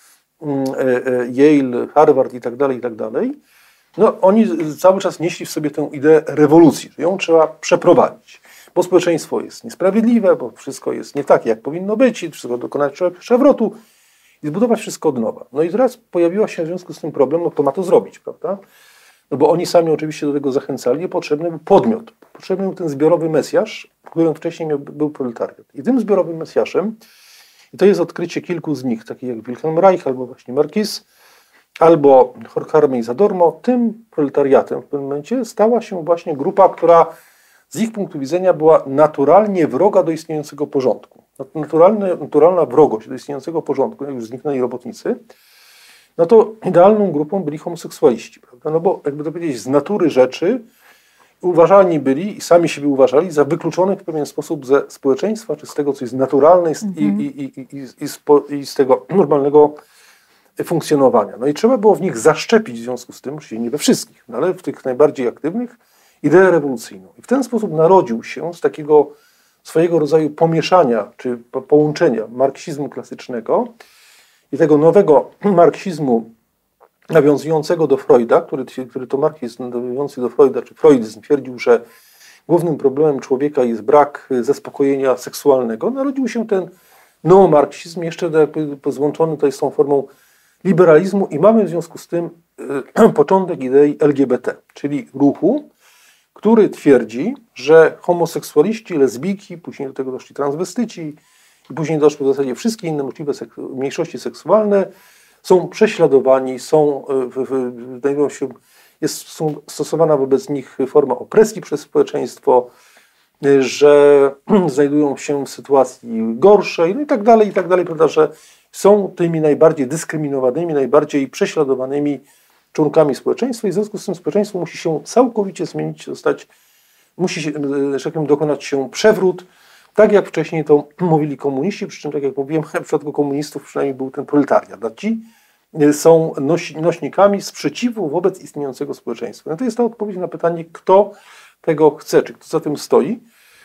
Yale, Harvard i tak dalej, i tak dalej. No, oni cały czas nieśli w sobie tę ideę rewolucji, że ją trzeba przeprowadzić, bo społeczeństwo jest niesprawiedliwe, bo wszystko jest nie takie, jak powinno być i wszystko dokonać trzeba przewrotu i zbudować wszystko od nowa. No i teraz pojawiła się w związku z tym problem, no kto ma to zrobić, prawda? No bo oni sami oczywiście do tego zachęcali, potrzebny był podmiot, potrzebny był ten zbiorowy mesjasz, którym wcześniej miał, był proletariat. I tym zbiorowym mesjaszem, i to jest odkrycie kilku z nich, takich jak Wilhelm Reich albo właśnie Marquis, albo Horkheimer i Zadorno, tym proletariatem w pewnym momencie stała się właśnie grupa, która z ich punktu widzenia była naturalnie wroga do istniejącego porządku. Naturalne, naturalna wrogość do istniejącego porządku, jak już zniknęli robotnicy, no to idealną grupą byli homoseksualiści, prawda? No bo jakby to powiedzieć, z natury rzeczy uważani byli i sami siebie uważali za wykluczonych w pewien sposób ze społeczeństwa, czy z tego, co jest naturalne i, mm-hmm. i, i, i, i, i, z, i z tego normalnego funkcjonowania. No i trzeba było w nich zaszczepić w związku z tym, oczywiście nie we wszystkich, no ale w tych najbardziej aktywnych, ideę rewolucyjną. I w ten sposób narodził się z takiego swojego rodzaju pomieszania, czy połączenia marksizmu klasycznego i tego nowego marksizmu nawiązującego do Freuda, który, który to marksizm nawiązujący do Freuda, czy freudyzm twierdził, że głównym problemem człowieka jest brak zaspokojenia seksualnego. Narodził się ten neomarksizm, jeszcze złączony tutaj z tą formą liberalizmu i mamy w związku z tym y, początek idei L G B T, czyli ruchu, który twierdzi, że homoseksualiści, lesbijki, później do tego doszli transwestyci i później doszły w zasadzie wszystkie inne możliwe sek mniejszości seksualne, są prześladowani, są, znajdują się, jest są stosowana wobec nich forma opresji przez społeczeństwo, że znajdują się w sytuacji gorszej, no i tak dalej, i tak dalej, prawda, że są tymi najbardziej dyskryminowanymi, najbardziej prześladowanymi członkami społeczeństwa i w związku z tym społeczeństwo musi się całkowicie zmienić, zostać, musi, że tak powiem, dokonać się przewrót, tak jak wcześniej to mówili komuniści, przy czym, tak jak mówiłem, w przypadku komunistów przynajmniej był ten proletariat. A ci są noś, nośnikami sprzeciwu wobec istniejącego społeczeństwa. No to jest ta odpowiedź na pytanie, kto tego chce, czy kto za tym stoi.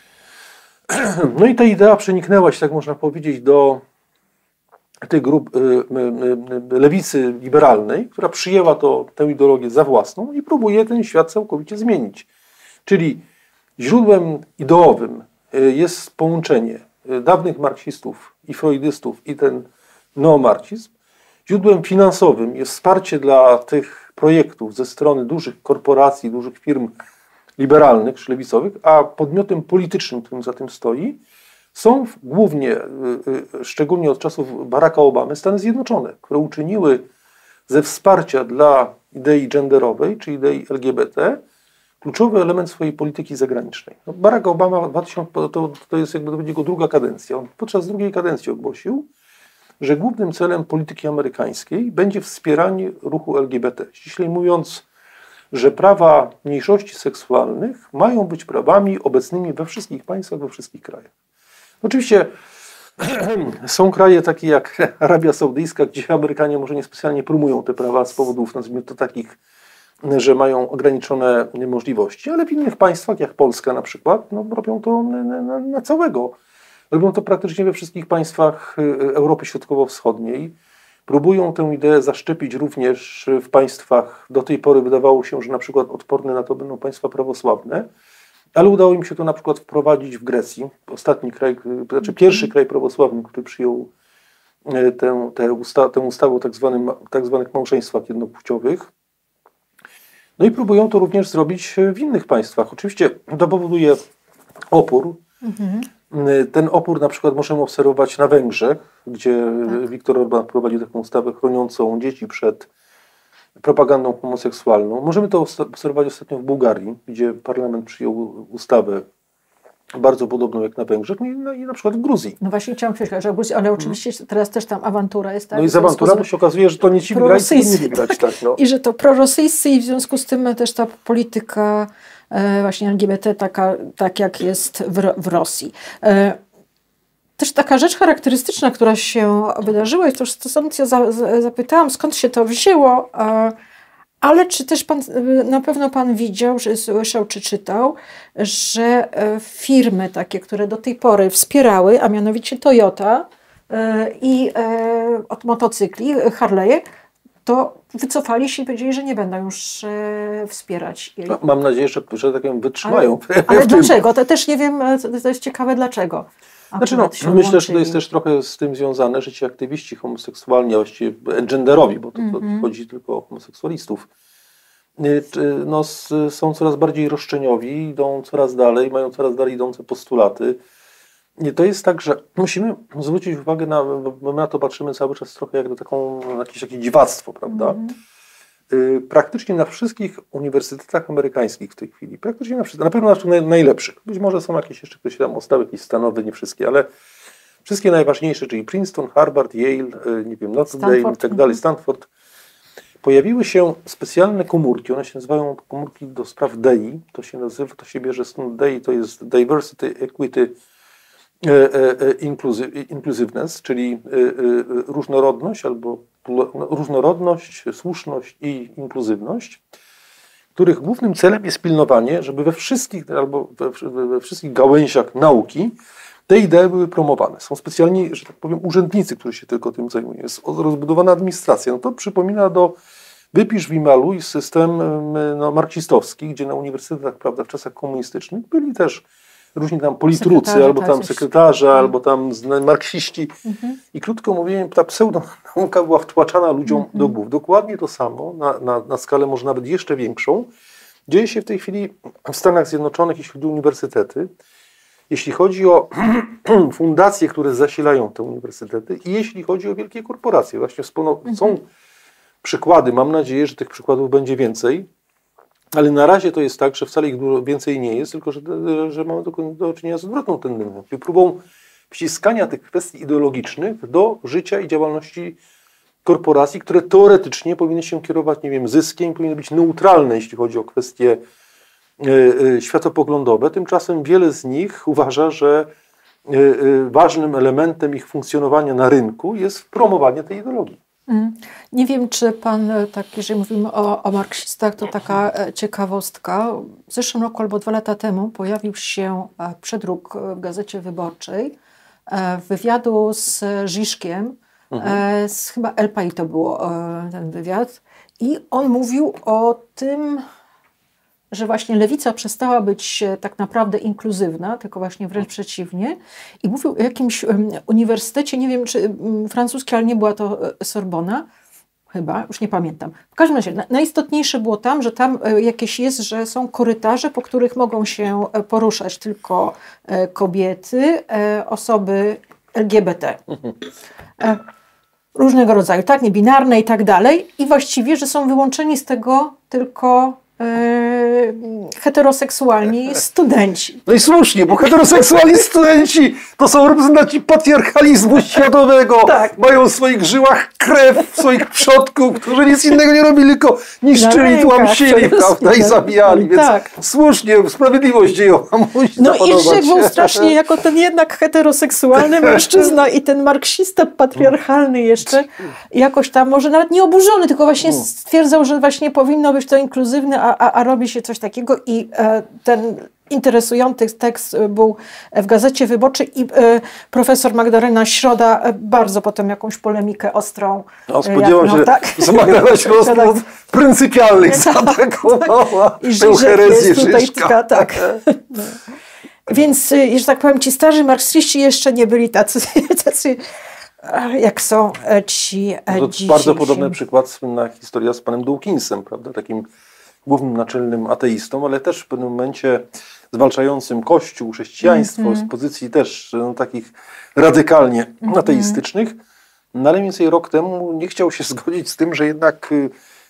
No i ta idea przeniknęła się, tak można powiedzieć, do tej grupy lewicy liberalnej, która przyjęła to, tę ideologię za własną i próbuje ten świat całkowicie zmienić. Czyli źródłem ideowym jest połączenie dawnych marksistów i freudystów i ten neomarksizm. Źródłem finansowym jest wsparcie dla tych projektów ze strony dużych korporacji, dużych firm liberalnych czy lewicowych, a podmiotem politycznym, którym za tym stoi, są głównie, szczególnie od czasów Baracka Obamy, Stany Zjednoczone, które uczyniły ze wsparcia dla idei genderowej, czy idei L G B T, kluczowy element swojej polityki zagranicznej. No Barack Obama, dwa tysiące, to, to jest jakby jego druga kadencja. On podczas drugiej kadencji ogłosił, że głównym celem polityki amerykańskiej będzie wspieranie ruchu L G B T. Ściślej mówiąc, że prawa mniejszości seksualnych mają być prawami obecnymi we wszystkich państwach, we wszystkich krajach. Oczywiście są kraje takie jak Arabia Saudyjska, gdzie Amerykanie może niespecjalnie promują te prawa z powodów, nazwijmy to takich, że mają ograniczone możliwości, ale w innych państwach, jak Polska na przykład, no, robią to na, na, na całego. Robią to praktycznie we wszystkich państwach Europy Środkowo-Wschodniej. Próbują tę ideę zaszczepić również w państwach, do tej pory wydawało się, że na przykład odporne na to będą państwa prawosławne, ale udało im się to na przykład wprowadzić w Grecji. Ostatni kraj, znaczy pierwszy kraj prawosławny, który przyjął tę, tę, usta, tę ustawę o tak, zwanym, tak zwanych małżeństwach jednopłciowych. No i próbują to również zrobić w innych państwach. Oczywiście to powoduje opór. Mhm. Ten opór na przykład możemy obserwować na Węgrzech, gdzie tak. Viktor Orban prowadzi taką ustawę chroniącą dzieci przed propagandą homoseksualną. Możemy to obserwować ostatnio w Bułgarii, gdzie parlament przyjął ustawę bardzo podobną jak na Węgrzech, no i, no i na przykład w Gruzji. No właśnie chciałam powiedzieć, że w Gruzji, ale oczywiście teraz też tam awantura jest. Tak? No i z awantura to się okazuje, że to nie ci wygrać, to nie wygrać. Tak, tak, no. I że to prorosyjscy i w związku z tym też ta polityka e, właśnie L G B T taka, tak jak jest w, w Rosji. E, Też taka rzecz charakterystyczna, która się wydarzyła, i to już stosownie za, za, zapytałam, skąd się to wzięło, e, ale czy też pan, na pewno pan widział, że słyszał, czy czytał, że firmy takie, które do tej pory wspierały, a mianowicie Toyota e, i e, od motocykli, Harley'e, to wycofali się i powiedzieli, że nie będą już e, wspierać jej. No, mam nadzieję, że, że tak powiem, wytrzymają. Ale, ale dlaczego? To też nie wiem, to jest ciekawe dlaczego. Znaczy, no, myślę, że to jest też trochę z tym związane, że ci aktywiści homoseksualni, a właściwie genderowi, bo to, to mm-hmm. chodzi tylko o homoseksualistów, no, są coraz bardziej roszczeniowi, idą coraz dalej, mają coraz dalej idące postulaty. To jest tak, że musimy zwrócić uwagę na, bo my na to patrzymy cały czas trochę jak na taką, jakieś takie dziwactwo, prawda? Mm-hmm. Praktycznie na wszystkich uniwersytetach amerykańskich w tej chwili, praktycznie na wszystkich, na pewno na tych najlepszych, być może są jakieś jeszcze, ktoś tam ostały jakieś stanowe, nie wszystkie, ale wszystkie najważniejsze, czyli Princeton, Harvard, Yale, nie wiem, Notre Dame i tak dalej, Stanford, pojawiły się specjalne komórki, one się nazywają komórki do spraw D E I, to się nazywa, to się bierze stąd D E I, to jest Diversity, Equity, Inclusiveness, czyli różnorodność albo różnorodność, słuszność i inkluzywność, których głównym celem jest pilnowanie, żeby we wszystkich albo we, we wszystkich gałęziach nauki te idee były promowane. Są specjalni, że tak powiem, urzędnicy, którzy się tylko tym zajmują. Jest rozbudowana administracja. No to przypomina do wypisz, wymaluj system no, marksistowski, gdzie na uniwersytetach, prawda, w czasach komunistycznych byli też różni tam politrucy, albo tam sekretarze, albo tam marksiści. Mhm. I krótko mówiąc, ta pseudonauka była wtłaczana ludziom mhm. do głów. Dokładnie to samo, na, na, na skalę może nawet jeszcze większą, dzieje się w tej chwili w Stanach Zjednoczonych, jeśli chodzi o uniwersytety, jeśli chodzi o fundacje, które zasilają te uniwersytety i jeśli chodzi o wielkie korporacje. Właśnie mhm. są przykłady, mam nadzieję, że tych przykładów będzie więcej. Ale na razie to jest tak, że wcale ich dużo więcej nie jest, tylko że, że mamy do, do czynienia z odwrotną tendencją. Próbą wciskania tych kwestii ideologicznych do życia i działalności korporacji, które teoretycznie powinny się kierować, nie wiem, zyskiem, powinny być neutralne, jeśli chodzi o kwestie y, y, światopoglądowe. Tymczasem wiele z nich uważa, że y, y, ważnym elementem ich funkcjonowania na rynku jest promowanie tej ideologii. Nie wiem, czy pan, tak, jeżeli mówimy o, o marksistach, to taka ciekawostka. W zeszłym roku albo dwa lata temu pojawił się przedruk w Gazecie Wyborczej wywiadu z Żiżkiem, mhm. z chyba El País to było ten wywiad, i on mówił o tym, że właśnie lewica przestała być tak naprawdę inkluzywna, tylko właśnie wręcz przeciwnie. I mówił o jakimś um, uniwersytecie, nie wiem czy um, francuski, ale nie była to Sorbona, chyba, już nie pamiętam. W każdym razie na, najistotniejsze było tam, że tam e, jakieś jest, że są korytarze, po których mogą się poruszać tylko e, kobiety, e, osoby L G B T. E, różnego rodzaju, tak, niebinarne i tak dalej. I właściwie, że są wyłączeni z tego tylko heteroseksualni studenci. No i słusznie, bo heteroseksualni studenci to są reprezentanci patriarchalizmu światowego. Tak. Mają w swoich żyłach krew swoich przodków, którzy nic innego nie robili, tylko niszczyli, tłamsili, prawda, i zabijali. Więc tak. Słusznie, sprawiedliwość dziejowa musi No i Żydek był strasznie jako ten jednak heteroseksualny mężczyzna i ten marksista patriarchalny jeszcze jakoś tam, może nawet nie oburzony, tylko właśnie stwierdzał, że właśnie powinno być to inkluzywne, A, a robi się coś takiego i e, ten interesujący tekst był w Gazecie Wyborczej i e, profesor Magdalena Środa e, bardzo potem jakąś polemikę ostrą. No, spodziewam jak, no, się, tak. że Magdalena Środa od pryncypialnych zaatakowała tę herezję Żiżka. Tak. No. Więc, że tak powiem, ci starzy marksiści jeszcze nie byli tacy, tacy jak są ci no, dzisiejsi. Bardzo podobny przykład, słynna historia z panem Dawkinsem, prawda, takim głównym naczelnym ateistą, ale też w pewnym momencie zwalczającym Kościół, chrześcijaństwo, mm -hmm. z pozycji też no, takich radykalnie mm -hmm. ateistycznych. No ale mniej więcej rok temu nie chciał się zgodzić z tym, że jednak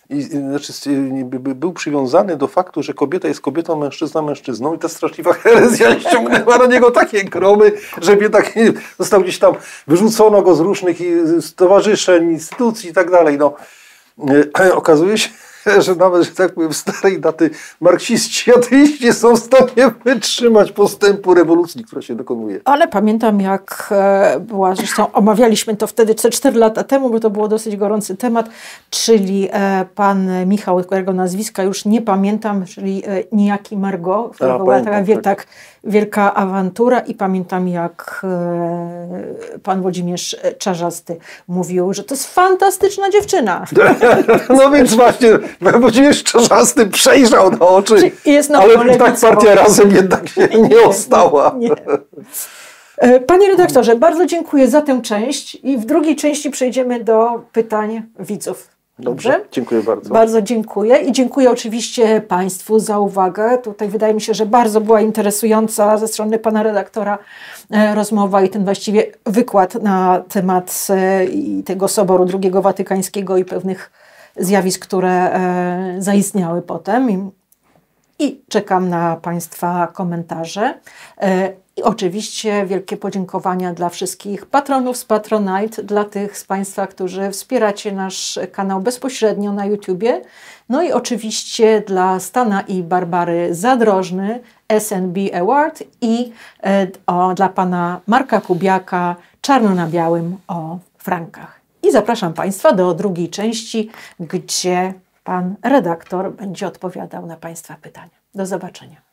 i, znaczy, był przywiązany do faktu, że kobieta jest kobietą, mężczyzna mężczyzną i ta straszliwa herezja ściągnęła na niego takie gromy, że tak został gdzieś tam, wyrzucono go z różnych stowarzyszeń, instytucji i tak dalej. No, okazuje się, że nawet, że tak powiem, starej daty marksiści, ateiści są w stanie wytrzymać postępu rewolucji, która się dokonuje. Ale pamiętam, jak była, zresztą omawialiśmy to wtedy cztery lata temu, bo to było dosyć gorący temat, czyli pan Michał, którego nazwiska już nie pamiętam, czyli niejaki Margot, która A, była pamiętam, taka wie, tak, wielka awantura i pamiętam, jak pan Włodzimierz Czarzasty mówił, że to jest fantastyczna dziewczyna. No więc właśnie, Włodzimierz Czarzasty przejrzał na oczy, jest ale tak partia Razem jednak się nie ostała. Nie, nie. Panie redaktorze, bardzo dziękuję za tę część i w drugiej części przejdziemy do pytań widzów. Dobrze? Dobrze? Dziękuję bardzo. Bardzo dziękuję i dziękuję oczywiście Państwu za uwagę. Tutaj wydaje mi się, że bardzo była interesująca ze strony pana redaktora rozmowa i ten właściwie wykład na temat i tego Soboru drugiego Watykańskiego i pewnych zjawisk, które zaistniały potem. I, i czekam na Państwa komentarze. I oczywiście wielkie podziękowania dla wszystkich patronów z Patronite, dla tych z Państwa, którzy wspieracie nasz kanał bezpośrednio na YouTubie. No i oczywiście dla Stana i Barbary Zadrożny S N B Award i e, o, dla pana Marka Kubiaka Czarno na białym o frankach. I zapraszam Państwa do drugiej części, gdzie pan redaktor będzie odpowiadał na Państwa pytania. Do zobaczenia.